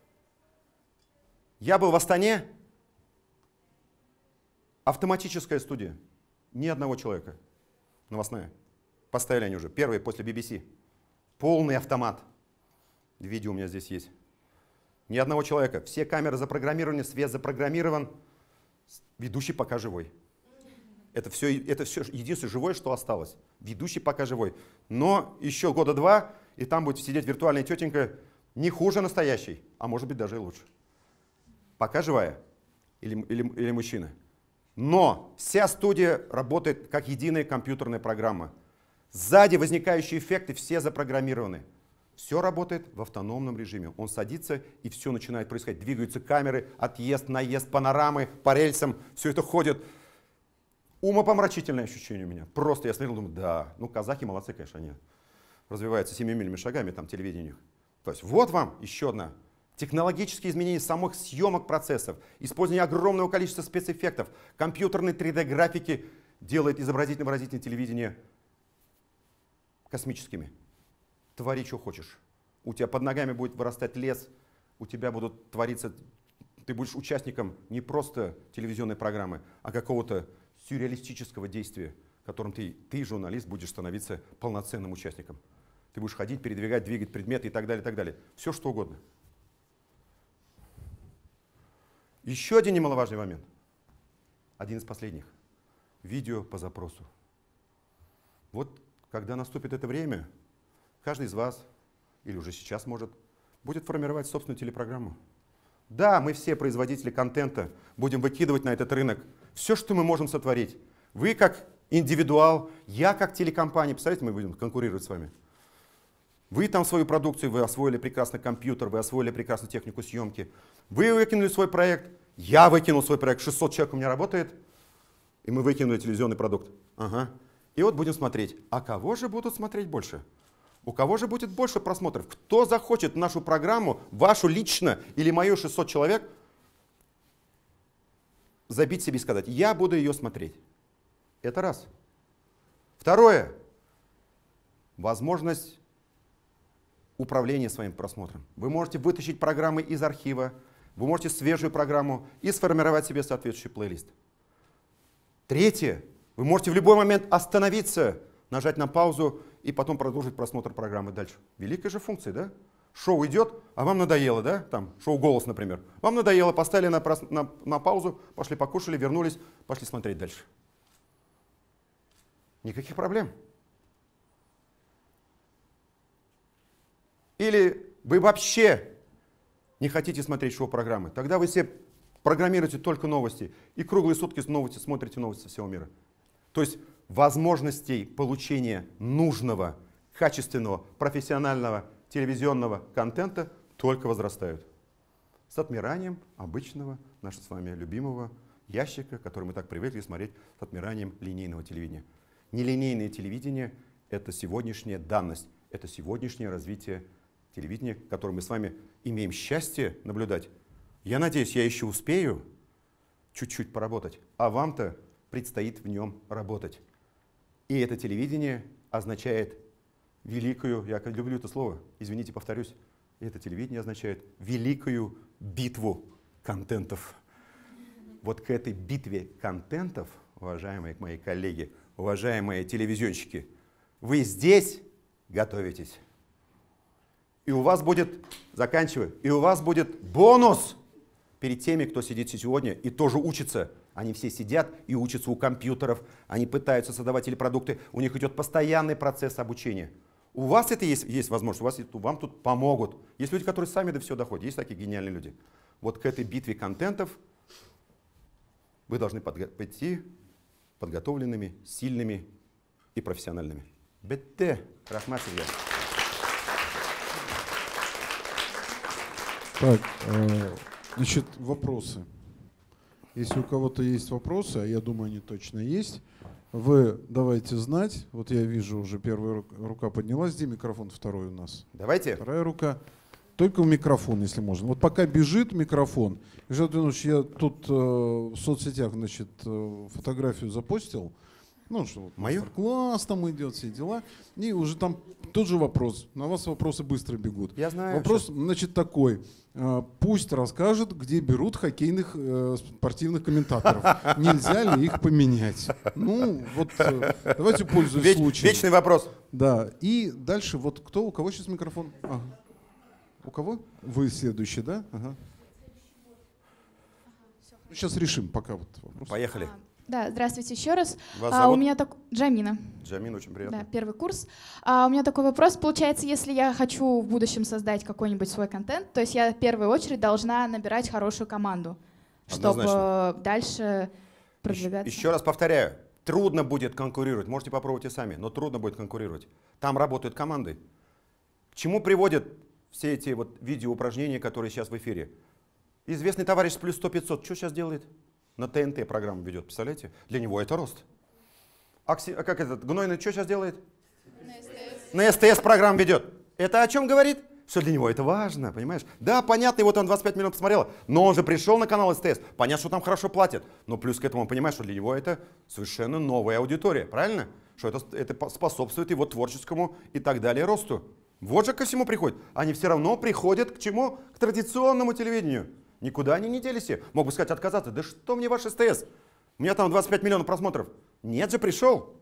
Я был в Астане, автоматическая студия, ни одного человека, новостная. Поставили они уже, первые после BBC. Полный автомат. Видео у меня здесь есть. Ни одного человека. Все камеры запрограммированы, свет запрограммирован. Ведущий пока живой. Это все единственное живое, что осталось. Ведущий пока живой. Но еще года два, и там будет сидеть виртуальная тетенька не хуже настоящей, а может быть даже и лучше. Пока живая или мужчина. Но вся студия работает как единая компьютерная программа. Сзади возникающие эффекты все запрограммированы. Все работает в автономном режиме. Он садится, и все начинает происходить. Двигаются камеры, отъезд, наезд, панорамы, по рельсам. Все это ходит. Умопомрачительное ощущение у меня. Просто я смотрел, думаю, да, ну казахи молодцы, конечно, они развиваются семимильными шагами, там телевидение. То есть вот вам еще одна Технологические изменения самых съемок процессов, использование огромного количества спецэффектов, компьютерной 3D-графики делает изобразительно-выразительное телевидение космическими. Твори, что хочешь. У тебя под ногами будет вырастать лес, у тебя будут твориться, ты будешь участником не просто телевизионной программы, а какого-то сюрреалистического действия, которым ты, журналист, будешь становиться полноценным участником. Ты будешь ходить, передвигать, двигать предметы и так далее, и так далее. Все, что угодно. Еще один немаловажный момент. Один из последних. Видео по запросу. Вот когда наступит это время, каждый из вас, или уже сейчас может, будет формировать собственную телепрограмму. Да, мы все производители контента будем выкидывать на этот рынок все, что мы можем сотворить. Вы как индивидуал, я как телекомпания. Представляете, мы будем конкурировать с вами. Вы там свою продукцию, вы освоили прекрасно компьютер, вы освоили прекрасно технику съемки. Вы выкинули свой проект, я выкинул свой проект, 600 человек у меня работает, и мы выкинули телевизионный продукт. Ага. И вот будем смотреть, а кого же будут смотреть больше? У кого же будет больше просмотров? Кто захочет нашу программу, вашу лично или мою 600 человек, забить себе и сказать, я буду ее смотреть. Это раз. Второе. Возможность управления своим просмотром. Вы можете вытащить программы из архива, вы можете свежую программу и сформировать себе соответствующий плейлист. Третье. Вы можете в любой момент остановиться, нажать на паузу и потом продолжить просмотр программы дальше. Великая же функция, да? Шоу идет, а вам надоело, да? Там, шоу «Голос», например. Вам надоело, поставили на паузу, пошли покушали, вернулись, пошли смотреть дальше. Никаких проблем. Или вы вообще не хотите смотреть шоу-программы, тогда вы себе программируете только новости и круглые сутки новости, смотрите новости всего мира. То есть возможностей получения нужного, качественного, профессионального телевизионного контента только возрастают. С отмиранием обычного, нашего с вами любимого ящика, который мы так привыкли смотреть, с отмиранием линейного телевидения. Нелинейное телевидение — это сегодняшняя данность, это сегодняшнее развитие телевидения, которое мы с вами имеем счастье наблюдать. Я надеюсь, я еще успею чуть-чуть поработать, а вам-то предстоит в нем работать. И это телевидение означает великую, я люблю это слово, извините, повторюсь, это телевидение означает великую битву контентов. Вот к этой битве контентов, уважаемые мои коллеги, уважаемые телевизионщики, вы здесь готовитесь. И у вас будет, заканчиваю, и у вас будет бонус перед теми, кто сидит сегодня и тоже учится. Они все сидят и учатся у компьютеров, они пытаются создавать телепродукты, у них идет постоянный процесс обучения. У вас это есть возможность, вам тут помогут. Есть люди, которые сами до всего доходят, есть такие гениальные люди. Вот к этой битве контентов вы должны пойти подготовленными, сильными и профессиональными. Бетте, рахмат сізге. Так, значит, вопросы. Если у кого-то есть вопросы, а я думаю, они точно есть, вы давайте знать. Вот я вижу, уже первая рука поднялась. Где микрофон? Второй у нас. Давайте. Вторая рука. Только в микрофон, если можно. Вот пока бежит микрофон. Ришат Иванович, я тут в соцсетях, значит, фотографию запостил. Ну, что вот мастер-класс там идет, все дела. И уже там тот же вопрос. На вас вопросы быстро бегут. Я знаю. Вопрос, значит, такой. Пусть расскажет, где берут хоккейных спортивных комментаторов. Нельзя ли их поменять? Ну, вот давайте пользуясь случаем. Вечный вопрос. Да. И дальше вот кто, у кого сейчас микрофон? Ага. У кого? Вы следующий, да? Ага. Сейчас решим, пока вот вопрос. Поехали. Да, здравствуйте еще раз. Вас зовут? У меня Джамина. Джамина, очень приятно. Да, первый курс. У меня такой вопрос. Получается, если я хочу в будущем создать какой-нибудь свой контент, то есть я в первую очередь должна набирать хорошую команду, чтобы дальше продвигаться. Еще раз повторяю, трудно будет конкурировать. Можете попробовать и сами, но трудно будет конкурировать. Там работают команды. К чему приводят все эти вот видеоупражнения, которые сейчас в эфире? Известный товарищ с плюс 100-500, что сейчас делает? На ТНТ программу ведет, представляете? Для него это рост. Как этот, Гнойный что сейчас делает? На СТС программу ведет. Это о чем говорит? что для него это важно, понимаешь? Да, понятно, и вот он 25 минут посмотрел, но он же пришел на канал СТС, понятно, что там хорошо платят, но плюс к этому он понимает, что для него это совершенно новая аудитория, правильно? Что это способствует его творческому и так далее росту. Вот же ко всему приходит. Они все равно приходят к чему? К традиционному телевидению. Никуда они не делись. Мог бы сказать, отказаться. Да что мне ваш СТС? У меня там 25 миллионов просмотров. Нет же, пришел.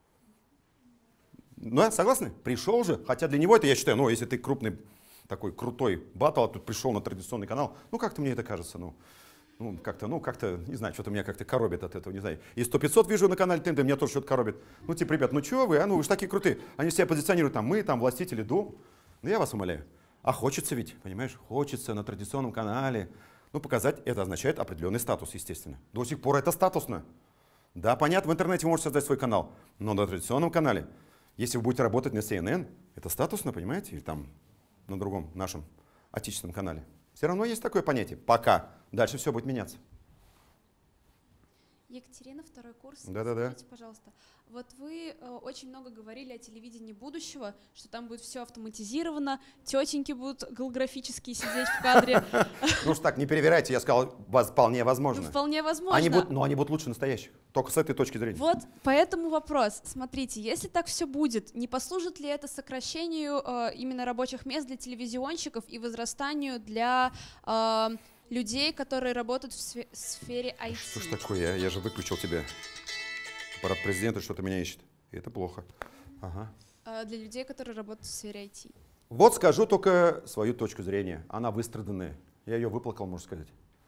Ну, согласны? Пришел же. Хотя для него это, я считаю, ну, если ты крупный, такой крутой баттл, а тут пришел на традиционный канал, ну, как-то мне это кажется, как-то, не знаю, что-то меня как-то коробит от этого, не знаю. И 100-500 вижу на канале ТНТ, меня тоже что-то коробит. Ну, типа, ребят, ну чего вы, вы же такие крутые. Они себя позиционируют, там, мы, там, властители дум. Ну, я вас умоляю. А хочется ведь, понимаешь, хочется на традиционном канале. Ну, показать, это означает определенный статус, естественно. До сих пор это статусно. Да, понятно, в интернете вы можете создать свой канал, но на традиционном канале, если вы будете работать на CNN, это статусно, понимаете, или там на другом нашем отечественном канале. Все равно есть такое понятие. Пока. Дальше все будет меняться. Екатерина, второй курс. Да-да-да. Скажите, пожалуйста, вот вы очень много говорили о телевидении будущего, что там будет все автоматизировано, тетеньки будут голографические сидеть в кадре. Ну что так, не перевирайте, я сказал, вполне возможно. Вполне возможно. Но они будут лучше настоящих, только с этой точки зрения. Вот поэтому вопрос. Смотрите, если так все будет, не послужит ли это сокращению именно рабочих мест для телевизионщиков и возрастанию для людей, которые работают в сфере IT? Что ж такое, я же выключил тебя. Аппарат президента что-то меня ищет. И это плохо. Ага. Для людей, которые работают в сфере IT. Вот скажу только свою точку зрения. Она выстраданная. Я ее выплакал, можно сказать.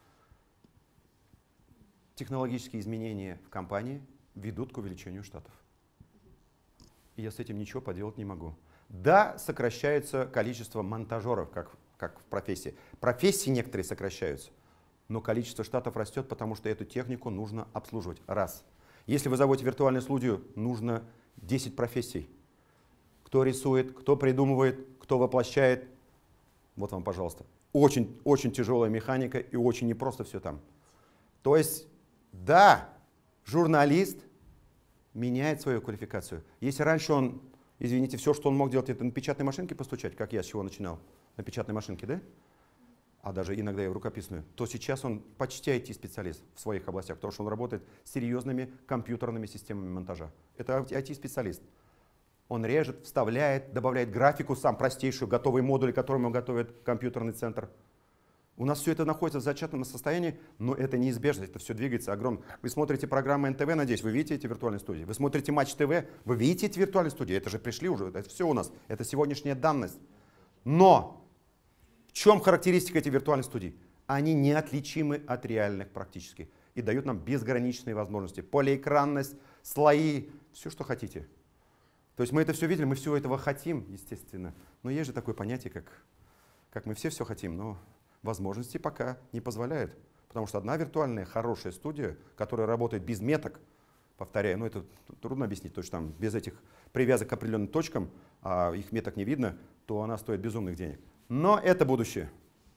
Технологические изменения в компании ведут к увеличению штатов. И я с этим ничего поделать не могу. Да, сокращается количество монтажеров, как в профессии. Профессии некоторые сокращаются, но количество штатов растет, потому что эту технику нужно обслуживать. Раз. Если вы заводите виртуальную студию, нужно 10 профессий. Кто рисует, кто придумывает, кто воплощает. Вот вам, пожалуйста. Очень, очень тяжелая механика и очень непросто все там. То есть, да, журналист меняет свою квалификацию. Если раньше он, извините, все, что он мог делать, это на печатной машинке постучать, как я с чего начинал, на печатной машинке, да? А даже иногда и в рукописную, то сейчас он почти IT-специалист в своих областях, потому что он работает с серьезными компьютерными системами монтажа. Это IT-специалист. Он режет, вставляет, добавляет графику, сам простейшую, готовые модули, которые ему готовит компьютерный центр. У нас все это находится в зачатном состоянии, но это неизбежно, это все двигается огромно. Вы смотрите программы НТВ, надеюсь, вы видите эти виртуальные студии. Вы смотрите Матч ТВ, вы видите эти виртуальные студии, это же пришли уже, это все у нас, это сегодняшняя данность. Но в чем характеристика этих виртуальных студий? Они неотличимы от реальных практически и дают нам безграничные возможности. Полиэкранность, слои, все, что хотите. То есть мы это все видели, мы всего этого хотим, естественно. Но есть же такое понятие, как мы все хотим, но возможности пока не позволяют. Потому что одна виртуальная хорошая студия, которая работает без меток, повторяю, это трудно объяснить, то есть там без этих привязок к определенным точкам, а их меток не видно, то она стоит безумных денег. Но это будущее.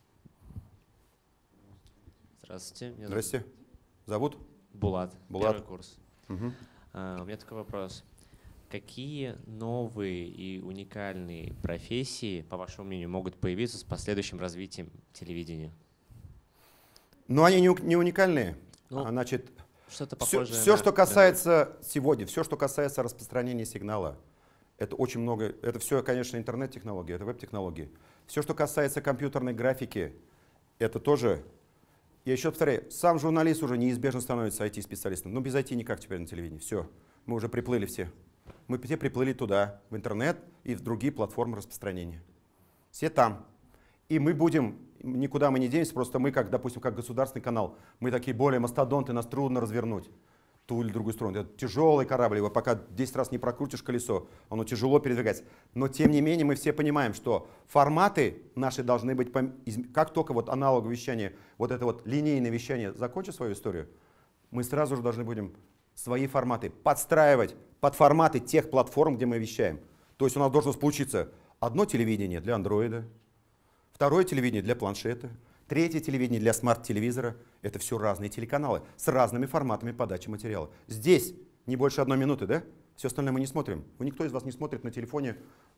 Здравствуйте. Здравствуйте. Зовут? Булат. Булат. Первый курс. Угу. У меня такой вопрос. Какие новые и уникальные профессии, по вашему мнению, могут появиться с последующим развитием телевидения? Ну, они не уникальные. Значит, что-то похожее все, что касается сегодня, все, что касается распространения сигнала, это очень много, это все, конечно, интернет-технологии, это веб-технологии. Все, что касается компьютерной графики, это тоже, я еще повторяю, сам журналист уже неизбежно становится IT-специалистом. Но без IT никак теперь на телевидении. Все, мы уже приплыли все. Мы все приплыли туда, в интернет и в другие платформы распространения. Все там. И мы будем, никуда мы не денемся, просто мы, как, допустим, как государственный канал, мы такие более мастодонты, нас трудно развернуть ту или другую сторону. Это тяжелый корабль, его пока 10 раз не прокрутишь колесо, оно тяжело передвигается. Но тем не менее мы все понимаем, что форматы наши должны быть, как только вот аналоговое вещание, вот это вот линейное вещание закончит свою историю, мы сразу же должны будем свои форматы подстраивать под форматы тех платформ, где мы вещаем. То есть у нас должно получиться одно телевидение для андроида, второе телевидение для планшета, третье телевидение для смарт-телевизора. Это все разные телеканалы с разными форматами подачи материала. Здесь не больше 1 минуты, да? Все остальное мы не смотрим. Никто из вас не смотрит на телефоне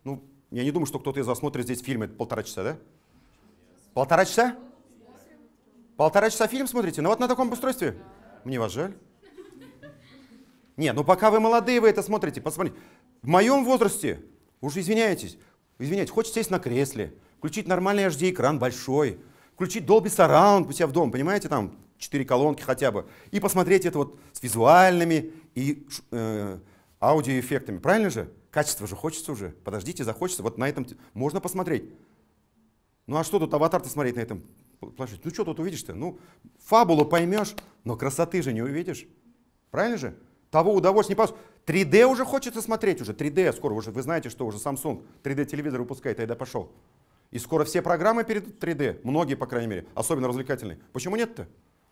Ну, я не думаю, что кто-то из вас смотрит здесь фильмы 1,5 часа, да? 1,5 часа? 1,5 часа фильм смотрите? Ну вот на таком устройстве. Мне вас жаль. Нет, ну пока вы молодые, вы это смотрите, посмотрите. В моем возрасте, уж извиняйте, хочется сесть на кресле, включить нормальный HD-экран большой, включить Dolby Surround у себя в дом, понимаете, там 4 колонки хотя бы, и посмотреть это вот с визуальными и аудиоэффектами. Правильно же? Качество же хочется уже. Подождите, захочется. Вот на этом можно посмотреть. Ну а что тут аватар-то смотреть на этом? Ну что тут увидишь-то? Ну, фабулу поймешь, но красоты же не увидишь. Правильно же? Того удовольствия не получишь. 3D уже хочется смотреть уже. 3D скоро. Уже, вы знаете, что уже Samsung 3D телевизор выпускает, я пошел. И скоро все программы перейдут 3D. Многие, по крайней мере. Особенно развлекательные. Почему нет-то?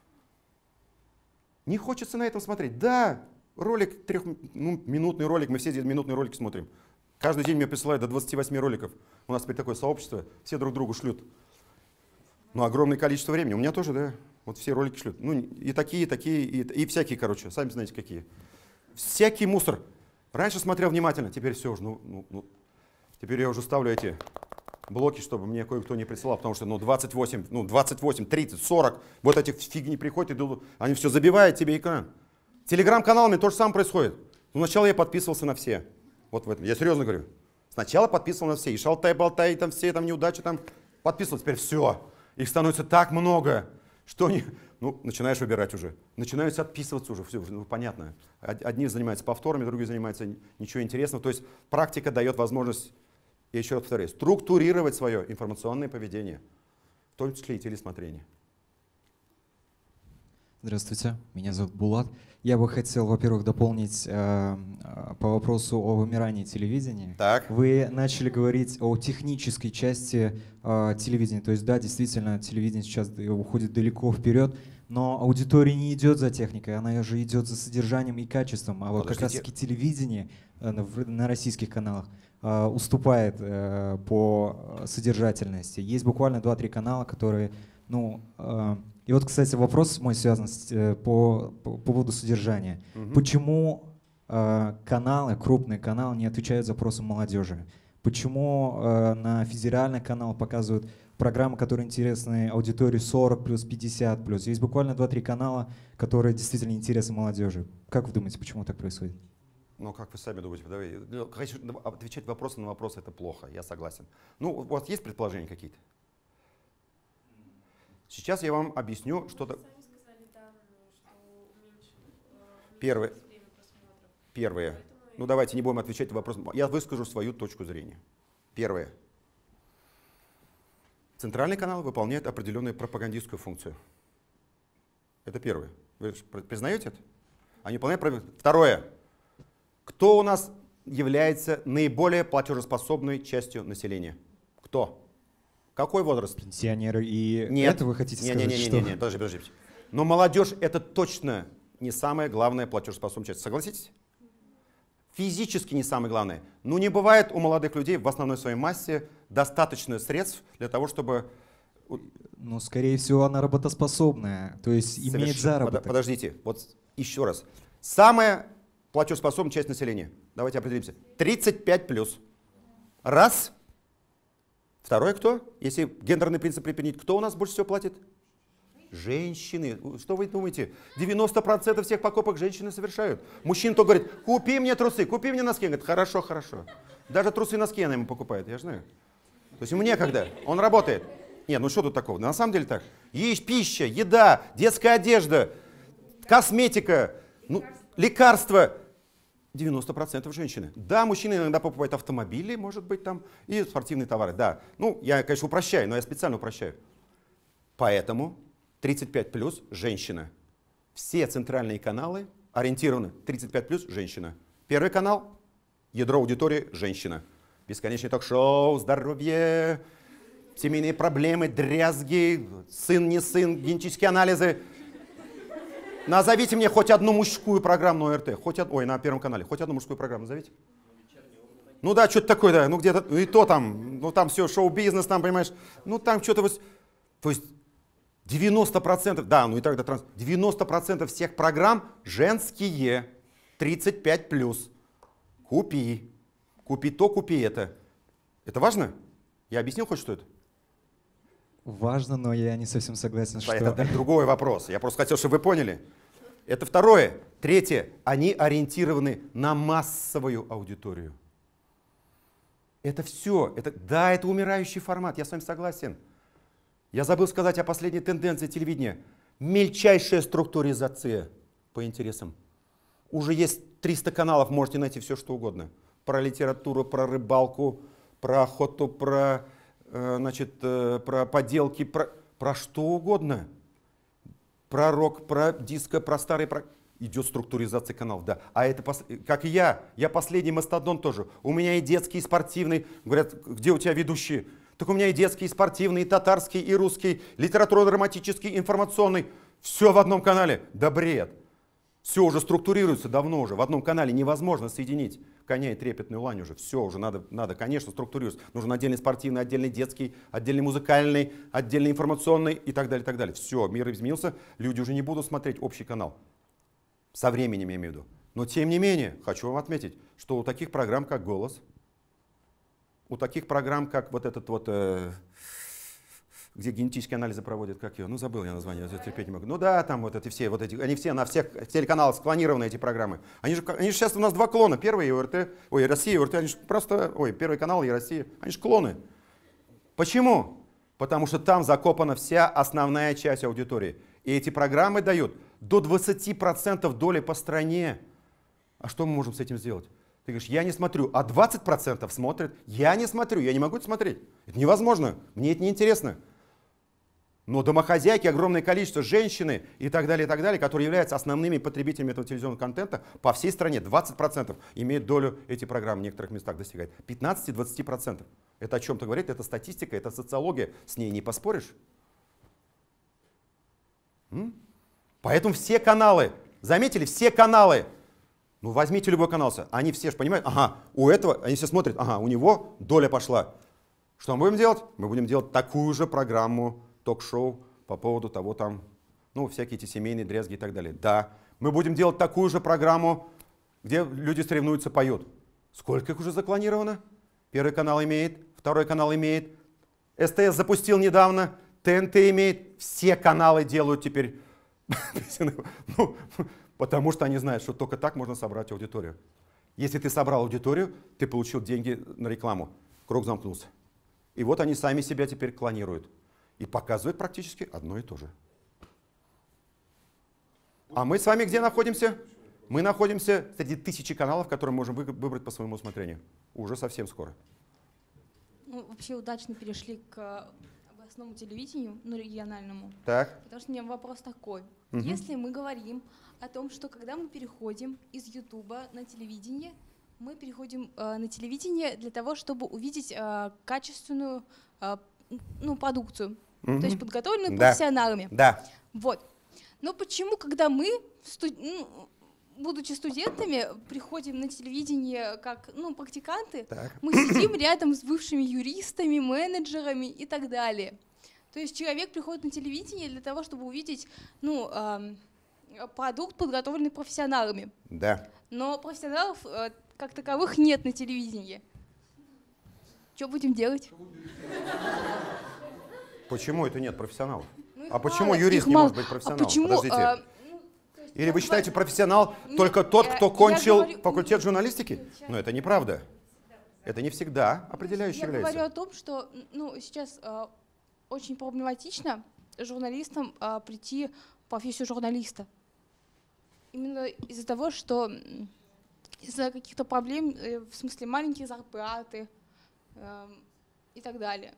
Не хочется на этом смотреть. Да, ролик, минутный ролик. Мы все здесь минутные ролики смотрим. Каждый день мне присылают до 28 роликов. У нас теперь такое сообщество. Все друг другу шлют. Ну, огромное количество времени. У меня тоже, да. Вот все ролики шлют. Ну, и такие, и всякие, короче. Сами знаете, какие. Всякий мусор. Раньше смотрел внимательно, теперь все уже. Теперь я уже ставлю эти блоки, чтобы мне кое-кто не присылал, потому что 28, 30, 40, вот эти фигни приходят, идут, они все забивают тебе экран. Телеграм-каналами то же самое происходит. Ну, сначала я подписывался на все. Вот в этом. Я серьезно говорю. Сначала подписывал на все. И шалтай-болтай, там все там неудачи, там подписывал. Теперь все. Их становится так много, что они... Ну, начинаешь выбирать уже. Начинаются отписываться уже. Все, ну, понятно. Одни занимаются повторами, другие занимаются ничего интересного. То есть практика дает возможность, я еще раз повторяю, структурировать свое информационное поведение, в том числе и телесмотрение. Здравствуйте, меня зовут Булат. Я бы хотел, во-первых, дополнить по вопросу о вымирании телевидения. Так. Вы начали говорить о технической части телевидения. То есть, да, действительно, телевидение сейчас уходит далеко вперед, но аудитория не идет за техникой, она же идет за содержанием и качеством. А вот как раз-таки телевидение на российских каналах уступает по содержательности. Есть буквально 2-3 канала, которые, и вот, кстати, вопрос мой связан по поводу содержания. Почему каналы, крупные каналы не отвечают запросам молодежи? Почему на федеральный канал показывают программы, которые интересны аудитории 40+, 50+? Есть буквально 2-3 канала, которые действительно интересны молодежи. Как вы думаете, почему так происходит? Ну, как вы сами думаете? Отвечать вопросы на вопросы — это плохо, я согласен. Ну, у вас есть предположения какие-то? Сейчас я вам объясню, что такое. Первое. Ну, давайте не будем отвечать на вопросы. Я выскажу свою точку зрения. Первое. Центральный канал выполняет определенную пропагандистскую функцию. Это первое. Вы признаете это? Они выполняют. Второе. Кто у нас является наиболее платежеспособной частью населения? Кто? Какой возраст? Пенсионеры и нет. Это вы хотите сказать? Нет, подождите. Но молодежь — это точно не самая главная платежеспособная часть. Согласитесь? Физически не самое главное. Но не бывает у молодых людей в основной своей массе достаточно средств для того, чтобы... Ну, скорее всего, она работоспособная, то есть имеет заработок. Подождите, вот еще раз. Самая платежеспособная часть населения. Давайте определимся. 35+. Раз. Второе кто? Если гендерный принцип применить, кто у нас больше всего платит? Женщины. Что вы думаете? 90% всех покупок женщины совершают. Мужчина то говорит: купи мне трусы, купи мне носки. Он говорит: хорошо, хорошо. Даже трусы и носки она ему покупает, я же знаю. То есть ему некогда, он работает. Нет, ну что тут такого? На самом деле так. Есть пища, еда, детская одежда, косметика, лекарства. 90% женщины. Да, мужчины иногда покупают автомобили, может быть, там, и спортивные товары. Да. Ну, я, конечно, упрощаю, но я специально упрощаю. Поэтому 35+ женщина. Все центральные каналы ориентированы 35+ женщина. Первый канал — ядро аудитории — женщина. Бесконечный ток-шоу, здоровье, семейные проблемы, дрязги, сын, не сын, генетические анализы. Назовите мне хоть одну мужскую программу на ОРТ, на Первом канале, хоть одну мужскую программу назовите. Ну да, что-то такое, да, ну где-то, и то там, ну там все, шоу-бизнес, там, понимаешь, ну там что-то вот, то есть 90%, да, ну и тогда 90% всех программ женские, 35+. Купи то, купи это. Это важно? Я объяснил хоть, что это? Важно, но я не совсем согласен, что... Это другой вопрос. Я просто хотел, чтобы вы поняли. Это второе. Третье. Они ориентированы на массовую аудиторию. Это все. Да, это умирающий формат, я с вами согласен. Я забыл сказать о последней тенденции телевидения. Мельчайшая структуризация по интересам. Уже есть 300 каналов, можете найти все, что угодно. Про литературу, про рыбалку, про охоту, про поделки, про что угодно. Про рок, про диско, про старый... Идет структуризация каналов, да. А это, как и я последний мастодон тоже. У меня и детский, и спортивный. Говорят, где у тебя ведущие? Так у меня и детский, и спортивный, и татарский, и русский, литературно-драматический, информационный. Все в одном канале. Да бред. Все уже структурируется давно уже. В одном канале невозможно соединить коня и трепетную лань уже. Все уже надо, конечно, структурировать. Нужен отдельный спортивный, отдельный детский, отдельный музыкальный, отдельный информационный и так далее, и так далее. Все, мир изменился. Люди уже не будут смотреть общий канал. Со временем, я имею в виду. Но тем не менее, хочу вам отметить, что у таких программ, как «Голос», у таких программ, как вот этот вот, где генетические анализы проводят, как ее, ну забыл я название, я терпеть не могу. Ну да, там вот эти все, они все на всех телеканалах склонированы, эти программы. Они же сейчас у нас два клона, первый и ОРТ, ой, Россия и ОРТ, они же просто, Первый канал и Россия, они же клоны. Почему? Потому что там закопана вся основная часть аудитории. И эти программы дают до 20% доли по стране. А что мы можем с этим сделать? Ты говоришь, я не смотрю, а 20% смотрят. Я не смотрю, я не могу это смотреть. Это невозможно, мне это неинтересно. Но домохозяйки, огромное количество, женщины и так далее, которые являются основными потребителями этого телевизионного контента, по всей стране 20% имеют долю эти программы в некоторых местах достигает. 15-20%. Это о чем-то говорит, это статистика, это социология, с ней не поспоришь. Поэтому все каналы, заметили, все каналы, ну возьмите любой канал, они все же понимают, ага, у этого, они все смотрят, ага, у него доля пошла. Что мы будем делать? Мы будем делать такую же программу, ток-шоу по поводу того там, ну всякие эти семейные дрязги и так далее. Да, мы будем делать такую же программу, где люди соревнуются, поют. Сколько их уже запланировано? Первый канал имеет, второй канал имеет, СТС запустил недавно, ТНТ имеет, все каналы делают теперь, ну, потому что они знают, что только так можно собрать аудиторию. Если ты собрал аудиторию, ты получил деньги на рекламу, круг замкнулся. И вот они сами себя теперь клонируют и показывают практически одно и то же. А мы с вами где находимся? Мы находимся среди тысячи каналов, которые можем выбрать по своему усмотрению. Уже совсем скоро. Ну, вообще удачно перешли к областному телевидению, ну, региональному. Так. Потому что у меня вопрос такой. Если мы говорим о том, что когда мы переходим из Ютуба на телевидение, мы переходим на телевидение для того, чтобы увидеть качественную продукцию, то есть подготовленную профессионалами. Да. Вот. Но почему, когда мы, будучи студентами, приходим на телевидение как практиканты, мы сидим рядом с бывшими юристами, менеджерами и так далее. То есть человек приходит на телевидение для того, чтобы увидеть продукт, подготовленный профессионалами. Да. Но профессионалов как таковых нет на телевидении. Что будем делать? Почему это нет профессионалов? Почему юрист не может быть профессионалом? Подождите. Или вы считаете, профессионал только тот, кто кончил факультет журналистики? Но это неправда. Это не всегда определяюще является. Я говорю о том, что сейчас очень проблематично журналистам прийти в профессию журналиста. Именно из-за того, что из-за каких-то проблем, в смысле маленькие зарплаты и так далее.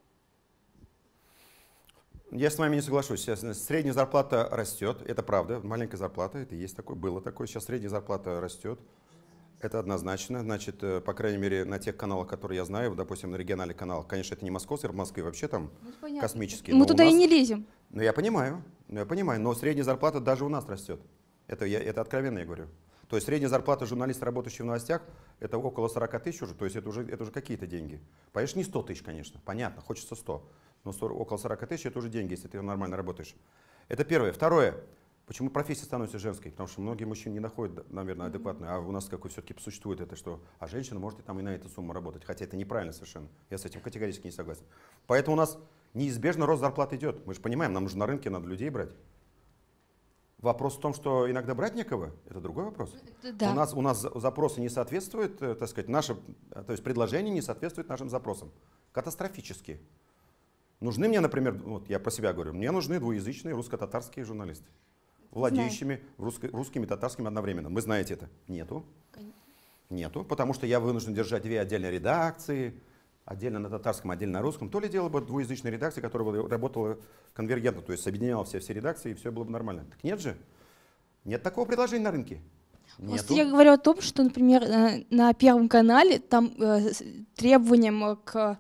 Я с вами не соглашусь. Сейчас средняя зарплата растет, это правда, маленькая зарплата, это есть такое, было такое. Сейчас средняя зарплата растет, это однозначно. Значит, по крайней мере, на тех каналах, которые я знаю, допустим, на региональных каналах, конечно, это не московский, в Москве вообще там космические. Мы туда и не лезем. Ну, я понимаю, но средняя зарплата даже у нас растет. Это откровенно я говорю. То есть средняя зарплата журналиста, работающего в новостях, это около 40 тысяч уже, то есть это уже какие-то деньги. Конечно, не 100 тысяч, конечно, понятно, хочется 100. Но около 40 тысяч это уже деньги, если ты нормально работаешь. Это первое. Второе. Почему профессия становится женской? Потому что многие мужчины не находят, наверное, адекватную. А у нас какой все-таки существует это, что женщина может и там и на эту сумму работать. Хотя это неправильно совершенно. Я с этим категорически не согласен. Поэтому у нас неизбежно рост зарплат идет. Мы же понимаем, нам нужно на рынке, надо людей брать. Вопрос в том, что иногда брать некого, это другой вопрос. Да. У нас запросы не соответствуют, так сказать, то есть предложения не соответствуют нашим запросам. Катастрофически. Нужны мне, например, вот я про себя говорю, мне нужны двуязычные русско-татарские журналисты, владеющими русским и татарским одновременно. Вы знаете это? Нету. Нету, потому что я вынужден держать две отдельные редакции, отдельно на татарском, отдельно на русском. То ли дело бы двуязычной редакции, которая бы работала конвергентно, то есть объединяла все редакции, и все было бы нормально. Так нет же. Нет такого предложения на рынке. Просто я говорю о том, что, например, на Первом канале там требованием к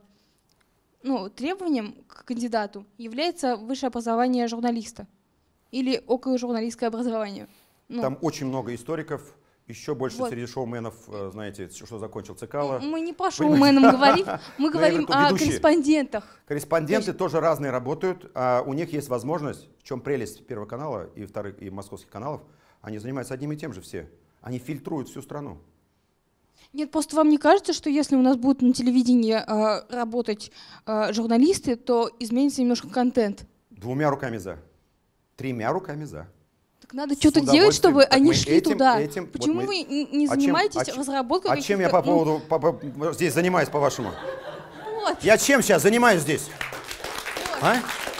кандидату является высшее образование журналиста или околожурналистское образование. Там очень много историков, еще больше среди шоуменов, знаете, что закончил Цикало. Мы не про шоуменов говорим, мы говорим о корреспондентах. Корреспонденты тоже разные работают, а у них есть возможность, в чем прелесть Первого канала и московских каналов, они занимаются одним и тем же все. Они фильтруют всю страну. Нет, просто вам не кажется, что если у нас будут на телевидении работать журналисты, то изменится немножко контент? 2 руками за. 3 руками за. Так надо что-то делать, чтобы они шли туда. Почему вы не занимаетесь разработкой каких-то... А чем я по поводу здесь занимаюсь, по-вашему? Вот. Я чем сейчас занимаюсь здесь? Вот.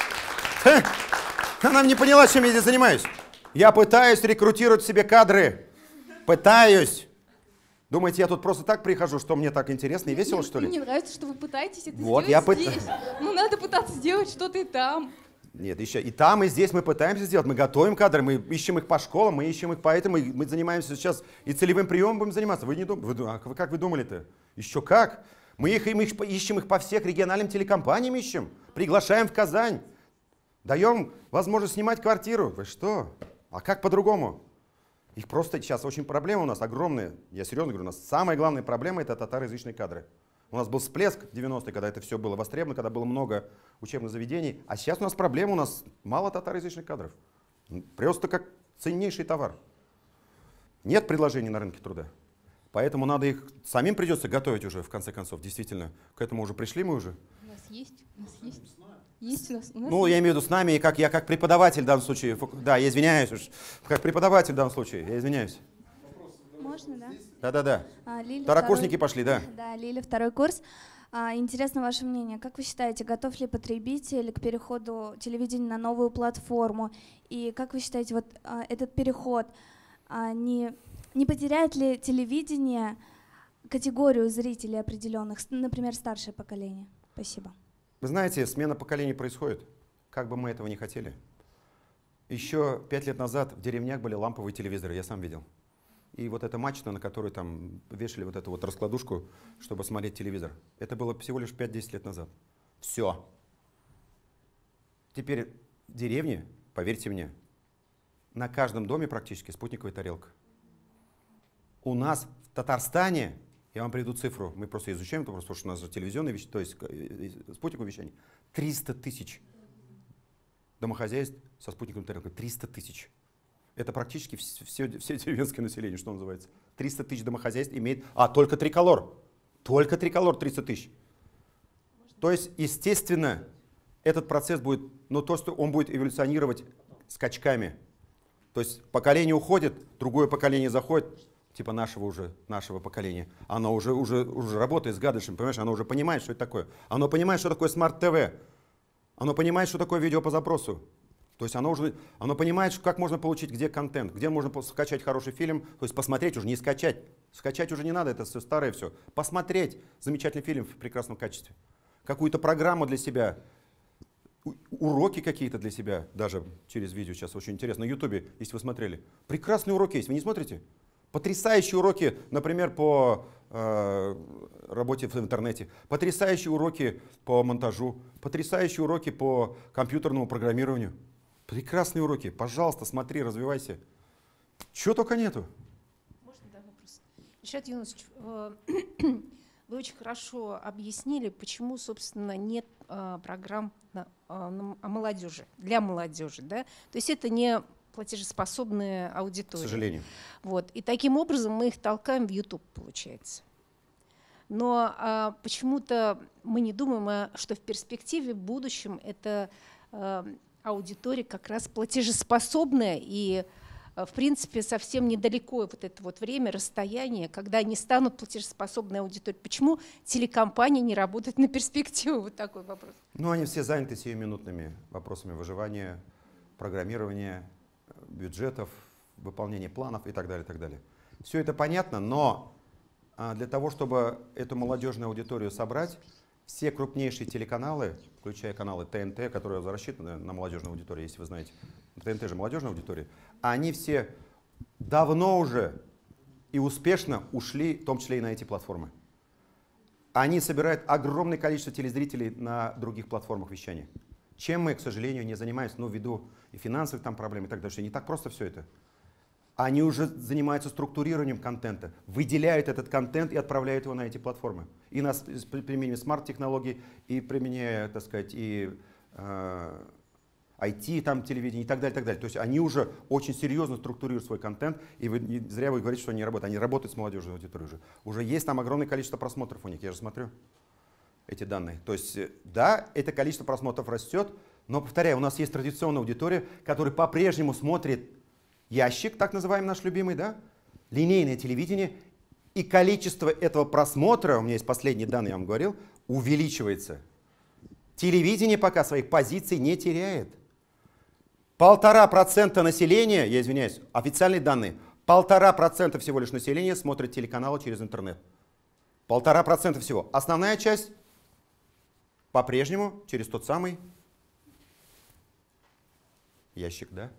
Она не поняла, чем я здесь занимаюсь. Я пытаюсь рекрутировать себе кадры. Пытаюсь. Думаете, я тут просто так прихожу, что мне так интересно и весело, что ли? Мне нравится, что вы пытаетесь это вот, сделать здесь. Ну, надо пытаться сделать что-то и там. Нет, еще и там, и здесь мы пытаемся сделать. Мы готовим кадры, мы ищем их по школам, мы ищем их по этому. Мы занимаемся сейчас и целевым приемом будем заниматься. Вы не думаете? Как вы думали-то? Еще как? Мы ищем их по всех региональным телекомпаниям ищем. Приглашаем в Казань. Даем возможность снимать квартиру. Вы что? А как по-другому? Их просто сейчас очень проблемы у нас огромные. Я серьезно говорю, у нас самая главная проблема — это татароязычные кадры. У нас был всплеск в 90-е, когда это все было востребовано, когда было много учебных заведений. А сейчас у нас проблема, у нас мало татароязычных кадров. Просто как ценнейший товар. Нет предложений на рынке труда. Поэтому надо их, самим придется готовить уже, в конце концов. Действительно, к этому уже пришли мы уже. У нас есть. Есть у нас. Ну, я имею в виду с нами, и я как преподаватель в данном случае. Да, я извиняюсь уж. Как преподаватель в данном случае, я извиняюсь. Можно, да? Да-да-да. Второкурсники пошли, да. Да, Лиля, 2-й курс. Интересно ваше мнение. Как вы считаете, готов ли потребитель к переходу телевидения на новую платформу? И как вы считаете, вот этот переход, не потеряет ли телевидение категорию зрителей определенных, например, старшее поколение? Спасибо. Вы знаете, смена поколений происходит, как бы мы этого не хотели. Еще 5 лет назад в деревнях были ламповые телевизоры, я сам видел. И вот эта мачта, на которую там вешали вот эту вот раскладушку, чтобы смотреть телевизор, это было всего лишь 5-10 лет назад. Все. Теперь в деревне, поверьте мне, на каждом доме практически спутниковая тарелка. У нас в Татарстане, я вам приведу цифру, мы просто изучаем это, потому что у нас же телевизионное вещание, то есть спутниковое вещание. 300 тысяч домохозяйств со спутниковой тарелкой. 300 тысяч. Это практически все деревенское население, что называется. 300 тысяч домохозяйств имеет... только триколор. Только триколор 300 тысяч. То есть, естественно, этот процесс будет... Но то, что он будет эволюционировать скачками. То есть поколение уходит, другое поколение заходит, типа нашего поколения. Оно уже работает с гадышем, понимаешь? Оно уже понимает, что это такое. Оно понимает, что такое смарт-ТВ. Оно понимает, что такое видео по запросу. То есть оно понимает, как можно получить, где контент, где можно скачать хороший фильм, то есть посмотреть уже, не скачать. Скачать уже не надо, это все старое все. Посмотреть прекрасный фильм в прекрасном качестве. Какую-то программу для себя, уроки какие-то для себя, даже через видео сейчас очень интересно. На Ютубе, если вы смотрели. Прекрасные уроки есть, вы не смотрите? Потрясающие уроки, например, по работе в интернете, потрясающие уроки по монтажу, потрясающие уроки по компьютерному программированию. Прекрасные уроки. Пожалуйста, смотри, развивайся. Чего только нету. Можно, да, вопрос? Ильшат Юнусович, вы очень хорошо объяснили, почему, собственно, нет программ о молодежи, для молодежи. Да? То есть это не платежеспособные аудитории. К сожалению. Вот. И таким образом мы их толкаем в YouTube, получается. Но почему-то мы не думаем, что в перспективе, в будущем, эта аудитория как раз платежеспособная и, в принципе, совсем недалеко вот это вот время, расстояние, когда они станут платежеспособной аудиторией. Почему телекомпании не работают на перспективу? Вот такой вопрос. Ну, они все заняты сиюминутными вопросами выживания, программирования, бюджетов, выполнения планов и так далее, и так далее. Все это понятно, но для того, чтобы эту молодежную аудиторию собрать, все крупнейшие телеканалы, включая каналы ТНТ, которые рассчитаны на молодежную аудиторию, если вы знаете, ТНТ же молодежная аудитория, они все давно уже и успешно ушли, в том числе и на эти платформы. Они собирают огромное количество телезрителей на других платформах вещания. Чем мы, к сожалению, не занимаемся, ну, ввиду и финансовых там проблем и так далее, что не так просто все это. Они уже занимаются структурированием контента, выделяют этот контент и отправляют его на эти платформы. И нас применением смарт-технологий, и применяя, так сказать, и IT, там, телевидение и так далее, и так далее. То есть они уже очень серьезно структурируют свой контент, и вы, не зря вы говорите, что они работают. Они работают с молодежной аудиторией уже. Уже есть там огромное количество просмотров у них, я же смотрю эти данные. То есть, да, это количество просмотров растет, но, повторяю, у нас есть традиционная аудитория, которая по-прежнему смотрит ящик, так называемый наш любимый, да, линейное телевидение, и количество этого просмотра, у меня есть последние данные, я вам говорил, увеличивается. Телевидение пока своих позиций не теряет. 1,5% населения, я извиняюсь, официальные данные, 1,5% всего лишь населения смотрит телеканалы через интернет. 1,5% всего. Основная часть по-прежнему через тот самый ящик, да?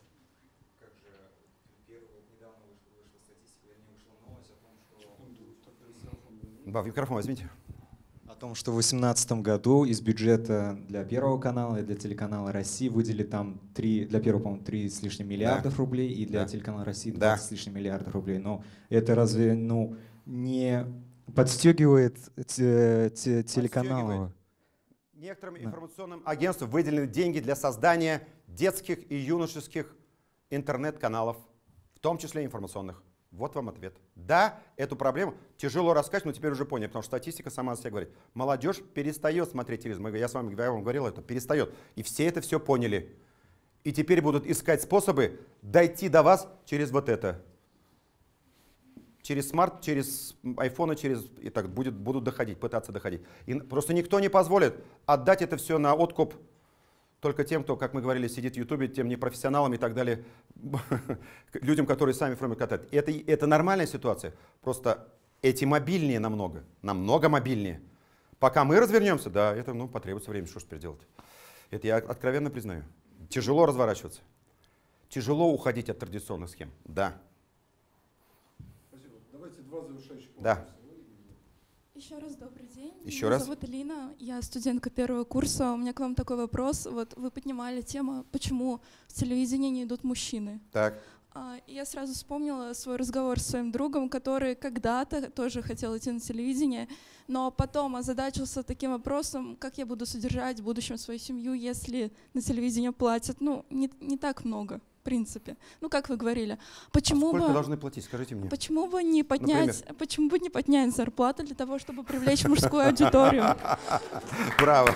В микрофон возьмите. О том, что в 2018 году из бюджета для Первого канала и для телеканала России выделили там для Первого, по-моему, 3 с лишним миллиардов рублей, и для телеканала России 20 с лишним миллиардов рублей. Но это разве не подстегивает телеканалы? Некоторым информационным агентствам выделены деньги для создания детских и юношеских интернет-каналов, в том числе информационных. Вот вам ответ. Да, эту проблему тяжело рассказать, но теперь уже понял, потому что статистика сама о себе говорит. Молодежь перестает смотреть телевизор. Я вам говорил это, перестает. И все это все поняли. И теперь будут искать способы дойти до вас через вот это. Через смарт, через айфоны, и так будут доходить, пытаться доходить. И просто никто не позволит отдать это все на откуп только тем, кто, как мы говорили, сидит в Ютубе, тем непрофессионалам и так далее, людям, которые сами формируют контент. Это нормальная ситуация, просто эти мобильнее намного мобильнее. Пока мы развернемся, да, это потребуется время, что ж теперь делать. Это я откровенно признаю. Тяжело разворачиваться, тяжело уходить от традиционных схем, да. Спасибо. Давайте два завершающих вопроса. Да. Еще раз добрый день. Еще Меня раз. зовут Алина, я студентка первого курса. У меня к вам такой вопрос. Вот вы поднимали тему, почему в телевидении не идут мужчины. Так. И я сразу вспомнила свой разговор с своим другом, который когда-то тоже хотел идти на телевидение, но потом озадачился таким вопросом, как я буду содержать в будущем свою семью, если на телевидении платят, не так много. В принципе. Как вы говорили. Почему сколько должны платить, скажите мне? Почему бы не поднять зарплату для того, чтобы привлечь мужскую аудиторию? Браво.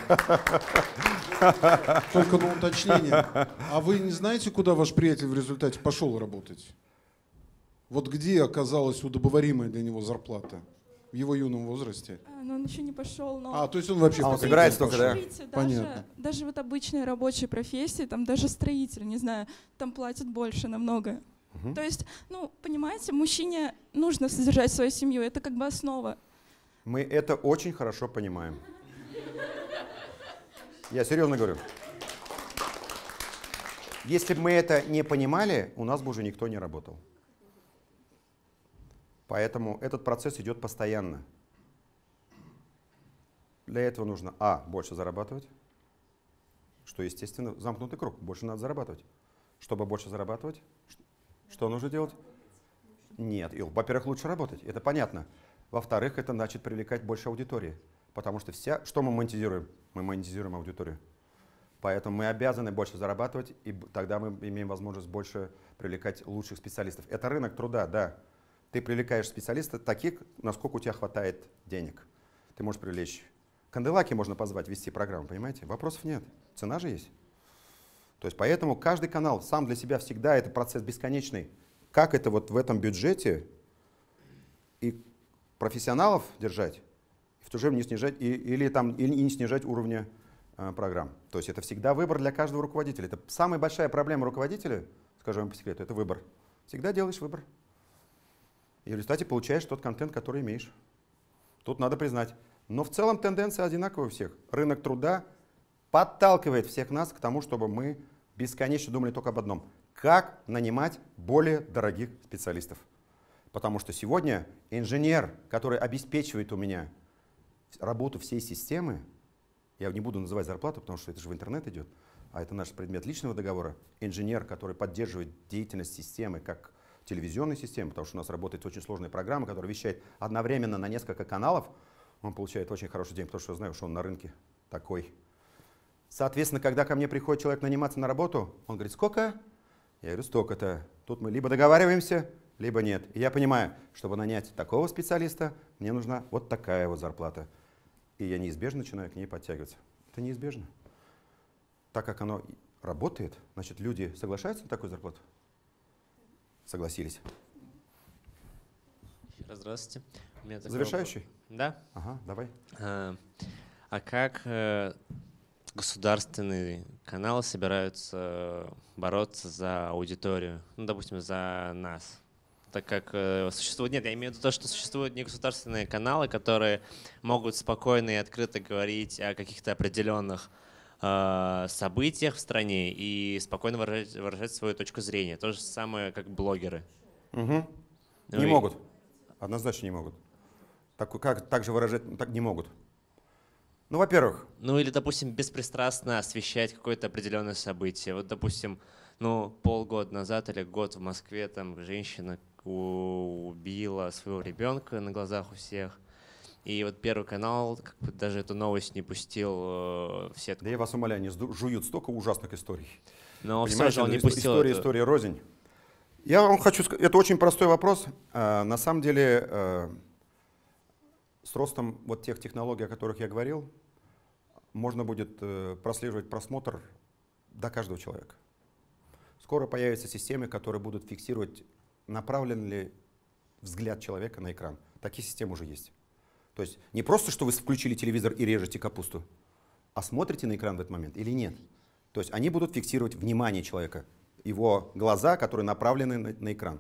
Только на уточнение. А вы не знаете, куда ваш приятель в результате пошел работать? Вот где оказалась удобоваримая для него зарплата в его юном возрасте? Он еще не пошел, но... То есть он вообще... Он собирается только, да? Понятно. Даже вот обычные рабочие профессии, там даже строитель, не знаю, там платят больше намного. То есть, понимаете, мужчине нужно содержать свою семью, это как бы основа. Мы это очень хорошо понимаем. Я серьезно говорю. Если бы мы это не понимали, у нас бы уже никто не работал. Поэтому этот процесс идет постоянно. Для этого нужно, больше зарабатывать, что, естественно, замкнутый круг, больше надо зарабатывать. Чтобы больше зарабатывать, что нужно делать? Нет, во-первых, лучше работать, это понятно. Во-вторых, это значит привлекать больше аудитории, потому что что мы монетизируем? Мы монетизируем аудиторию. Поэтому мы обязаны больше зарабатывать, и тогда мы имеем возможность больше привлекать лучших специалистов. Это рынок труда, да. Ты привлекаешь специалистов таких, насколько у тебя хватает денег. Ты можешь привлечь. Канделаки можно позвать вести программу, понимаете? Вопросов нет. Цена же есть. То есть поэтому каждый канал сам для себя всегда это процесс бесконечный. Как это вот в этом бюджете и профессионалов держать, в то же время не снижать, или не снижать уровня программ. То есть это всегда выбор для каждого руководителя. Это самая большая проблема руководителя, скажу вам по секрету, это выбор. Всегда делаешь выбор. И в результате получаешь тот контент, который имеешь. Тут надо признать. Но в целом тенденция одинаковая у всех. Рынок труда подталкивает всех нас к тому, чтобы мы бесконечно думали только об одном. Как нанимать более дорогих специалистов. Потому что сегодня инженер, который обеспечивает у меня работу всей системы, я не буду называть зарплату, потому что это же в интернет идет, а это наш предмет личного договора, инженер, который поддерживает деятельность системы как телевизионной системы, потому что у нас работает очень сложная программа, которая вещает одновременно на несколько каналов, он получает очень хороший день, потому что я знаю, что он на рынке такой. Соответственно, когда ко мне приходит человек наниматься на работу, он говорит, сколько? Я говорю, столько-то. Тут мы либо договариваемся, либо нет. И я понимаю, чтобы нанять такого специалиста, мне нужна вот такая вот зарплата. И я неизбежно начинаю к ней подтягиваться. Это неизбежно. Так как оно работает, значит, люди соглашаются на такую зарплату? Согласились. Еще раз здравствуйте. Завершающий? Да. Ага, давай. А как государственные каналы собираются бороться за аудиторию, ну, допустим, за нас? Так как существует, нет, я имею в виду то, что существуют негосударственные каналы, которые могут спокойно и открыто говорить о каких-то определенных событиях в стране и спокойно выражать свою точку зрения. То же самое, как блогеры. Угу. Ну не могут. Однозначно не могут. Так же выражать так не могут. Ну, во-первых. Ну, или, допустим, беспристрастно освещать какое-то определенное событие. Вот, допустим, ну, полгода назад или год в Москве там женщина убила своего ребенка на глазах у всех. И вот Первый канал как бы даже эту новость не пустил в сетку. Да я вас умоляю, они жуют столько ужасных историй. Но все же он не пустил. История рознь. Я вам хочу сказать, это очень простой вопрос. На самом деле, с ростом вот тех технологий, о которых я говорил, можно будет прослеживать просмотр до каждого человека. Скоро появятся системы, которые будут фиксировать, направлен ли взгляд человека на экран. Такие системы уже есть. То есть не просто, что вы включили телевизор и режете капусту, а смотрите на экран в этот момент или нет. То есть они будут фиксировать внимание человека, его глаза, которые направлены на экран.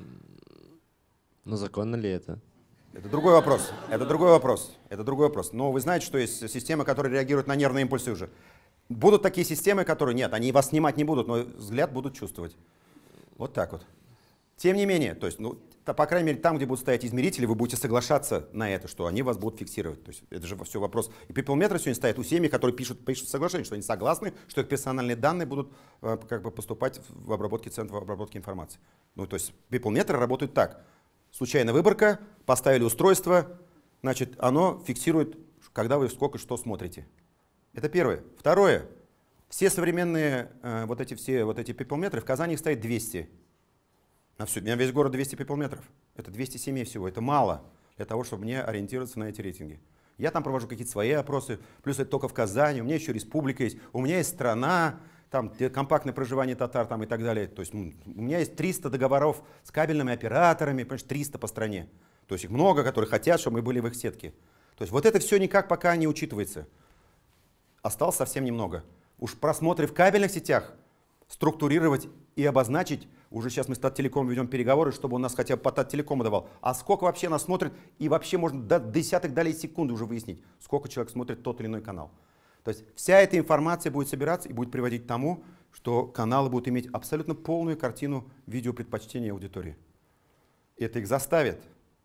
Но законно ли это? Это другой вопрос. Это другой вопрос. Это другой вопрос. Но вы знаете, что есть системы, которые реагируют на нервные импульсы уже. Будут такие системы, которые нет, они вас снимать не будут, но взгляд будут чувствовать. Вот так вот. Тем не менее, то есть, ну, по крайней мере, там, где будут стоять измерители, вы будете соглашаться на это, что они вас будут фиксировать. То есть это же все вопрос. И пиплметры сегодня стоят у семьи, которые пишут соглашение, что они согласны, что их персональные данные будут как бы поступать в обработке центров обработки информации. Ну, то есть пиплметры работают так. Случайная выборка, поставили устройство, значит, оно фиксирует, когда вы сколько что смотрите. Это первое. Второе. Все современные вот эти пиплметры, в Казани их стоит 200. У меня весь город 200 пиплметров. Это 200 семей всего. Это мало для того, чтобы мне ориентироваться на эти рейтинги. Я там провожу какие-то свои опросы, плюс это только в Казани, у меня еще республика есть, у меня есть страна, там компактное проживание татар там, и так далее. То есть у меня есть 300 договоров с кабельными операторами, понимаешь, 300 по стране. То есть их много, которые хотят, чтобы мы были в их сетке. То есть вот это все никак пока не учитывается. Осталось совсем немного. Уж просмотры в кабельных сетях структурировать и обозначить. Уже сейчас мы с Таттелекомом ведем переговоры, чтобы он нас хотя бы по Таттелекому давал. А сколько вообще нас смотрит, и вообще можно до десятых долей секунды уже выяснить, сколько человек смотрит тот или иной канал. То есть вся эта информация будет собираться и будет приводить к тому, что каналы будут иметь абсолютно полную картину видеопредпочтения аудитории. И это их заставит,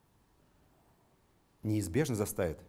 неизбежно заставит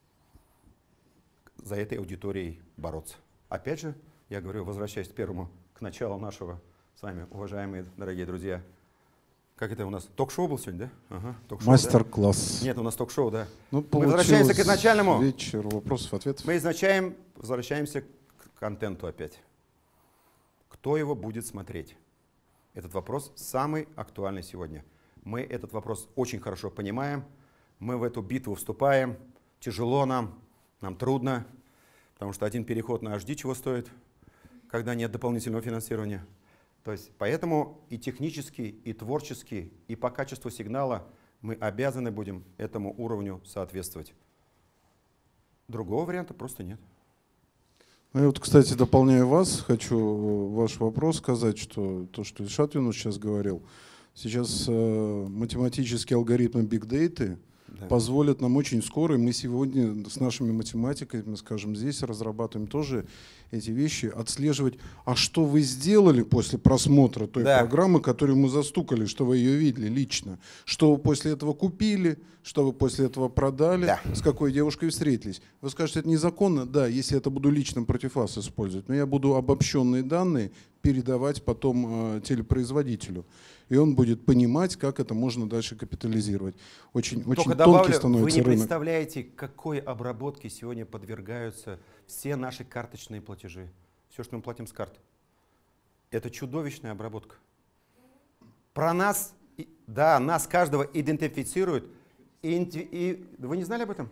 за этой аудиторией бороться. Опять же, я говорю, возвращаясь к началу нашего с вами, уважаемые, дорогие друзья. Как это у нас? Ток-шоу был сегодня, да? Ага, мастер-класс. Да? Нет, у нас ток-шоу, да. Ну, мы возвращаемся к изначальному. Вечер вопросов, ответов. Мы возвращаемся контенту опять. Кто его будет смотреть? Этот вопрос самый актуальный сегодня. Мы этот вопрос очень хорошо понимаем. Мы в эту битву вступаем. Тяжело нам трудно, потому что один переход на HD чего стоит, когда нет дополнительного финансирования. То есть поэтому и технически, и творчески, и по качеству сигнала мы обязаны будем этому уровню соответствовать. Другого варианта просто нет. Я вот, кстати, дополняя вас, хочу ваш вопрос сказать, что то, что Ильшат Юнус сейчас говорил, сейчас математические алгоритмы Big Data позволят нам очень скоро, и мы сегодня с нашими математиками, скажем, здесь разрабатываем тоже эти вещи, отслеживать, а что вы сделали после просмотра той программы, которую мы застукали, что вы ее видели лично, что вы после этого купили, что вы после этого продали, с какой девушкой встретились. Вы скажете, это незаконно? Да, если это буду лично против вас использовать, но я буду обобщенные данные передавать потом телепроизводителю. И он будет понимать, как это можно дальше капитализировать. Очень тонкий становится рынок. Вы не представляете, какой обработке сегодня подвергаются все наши карточные платежи. Все, что мы платим с карт. Это чудовищная обработка. Про нас, да, нас каждого идентифицируют. И вы не знали об этом?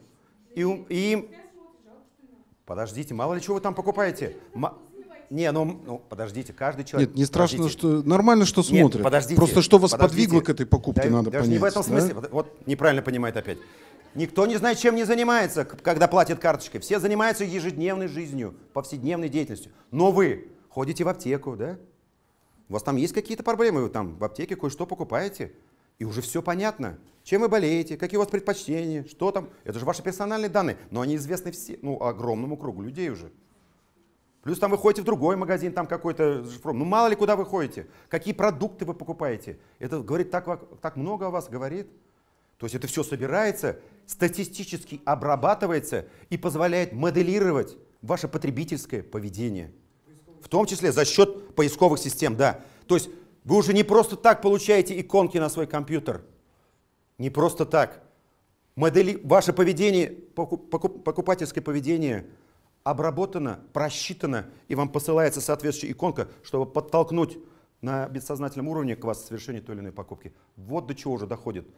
Подождите, мало ли чего вы там покупаете. Не, ну подождите, каждый человек... Нет, не страшно, что нормально, что смотрят. Нет, подождите, просто что вас подвигло к этой покупке, надо даже понять. Не в этом смысле, вот неправильно понимает опять. Никто не знает, чем не занимается, когда платит карточкой. Все занимаются ежедневной жизнью, повседневной деятельностью. Но вы ходите в аптеку, да? У вас там есть какие-то проблемы, вы там в аптеке кое-что покупаете, и уже все понятно. Чем вы болеете, какие у вас предпочтения, что там. Это же ваши персональные данные, но они известны огромному кругу людей уже. Плюс там вы ходите в другой магазин, там какой-то, ну мало ли куда вы ходите, какие продукты вы покупаете. Это говорит так много о вас говорит. То есть это все собирается, статистически обрабатывается и позволяет моделировать ваше потребительское поведение. В том числе за счет поисковых систем, да. То есть вы уже не просто так получаете иконки на свой компьютер. Не просто так. Ваше поведение, покупательское поведение обработано, просчитано, и вам посылается соответствующая иконка, чтобы подтолкнуть на бессознательном уровне к вас совершению той или иной покупки. Вот до чего уже доходит.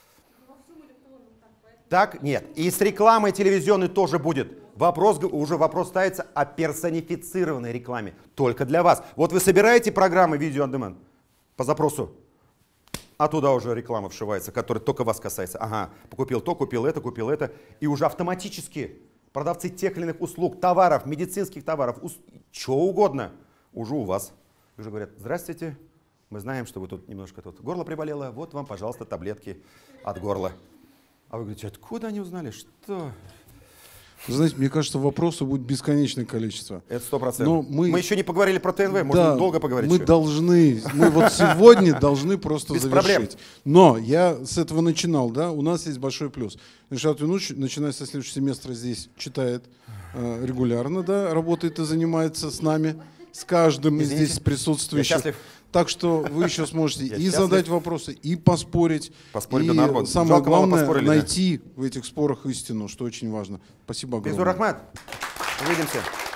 Так, нет. И с рекламой телевизионной тоже будет. Вопрос ставится о персонифицированной рекламе. Только для вас. Вот вы собираете программы Video on Demand по запросу, а туда уже реклама вшивается, которая только вас касается. Ага, купил то, купил это, и уже автоматически продавцы тех или иных услуг, товаров, медицинских товаров, чего угодно, уже у вас. Уже говорят, здравствуйте, мы знаем, что вы тут немножко горло приболело, вот вам, пожалуйста, таблетки от горла. А вы говорите, откуда они узнали, что? Вы знаете, мне кажется, вопросов будет бесконечное количество. Это 100%. Мы еще не поговорили про ТНВ, можно долго поговорить. Мы вот сегодня должны просто без завершить. Проблем. Но я с этого начинал, да, у нас есть большой плюс. Ильшат Юнус, начиная со следующего семестра, здесь читает регулярно, да, работает и занимается с нами, с каждым из здесь присутствующих. Я счастлив. Так что вы еще сможете и задать вопросы, и поспорить. Поспорить, и да, самое главное, найти в этих спорах истину, что очень важно. Спасибо огромное. Бизур Рахмат. Увидимся.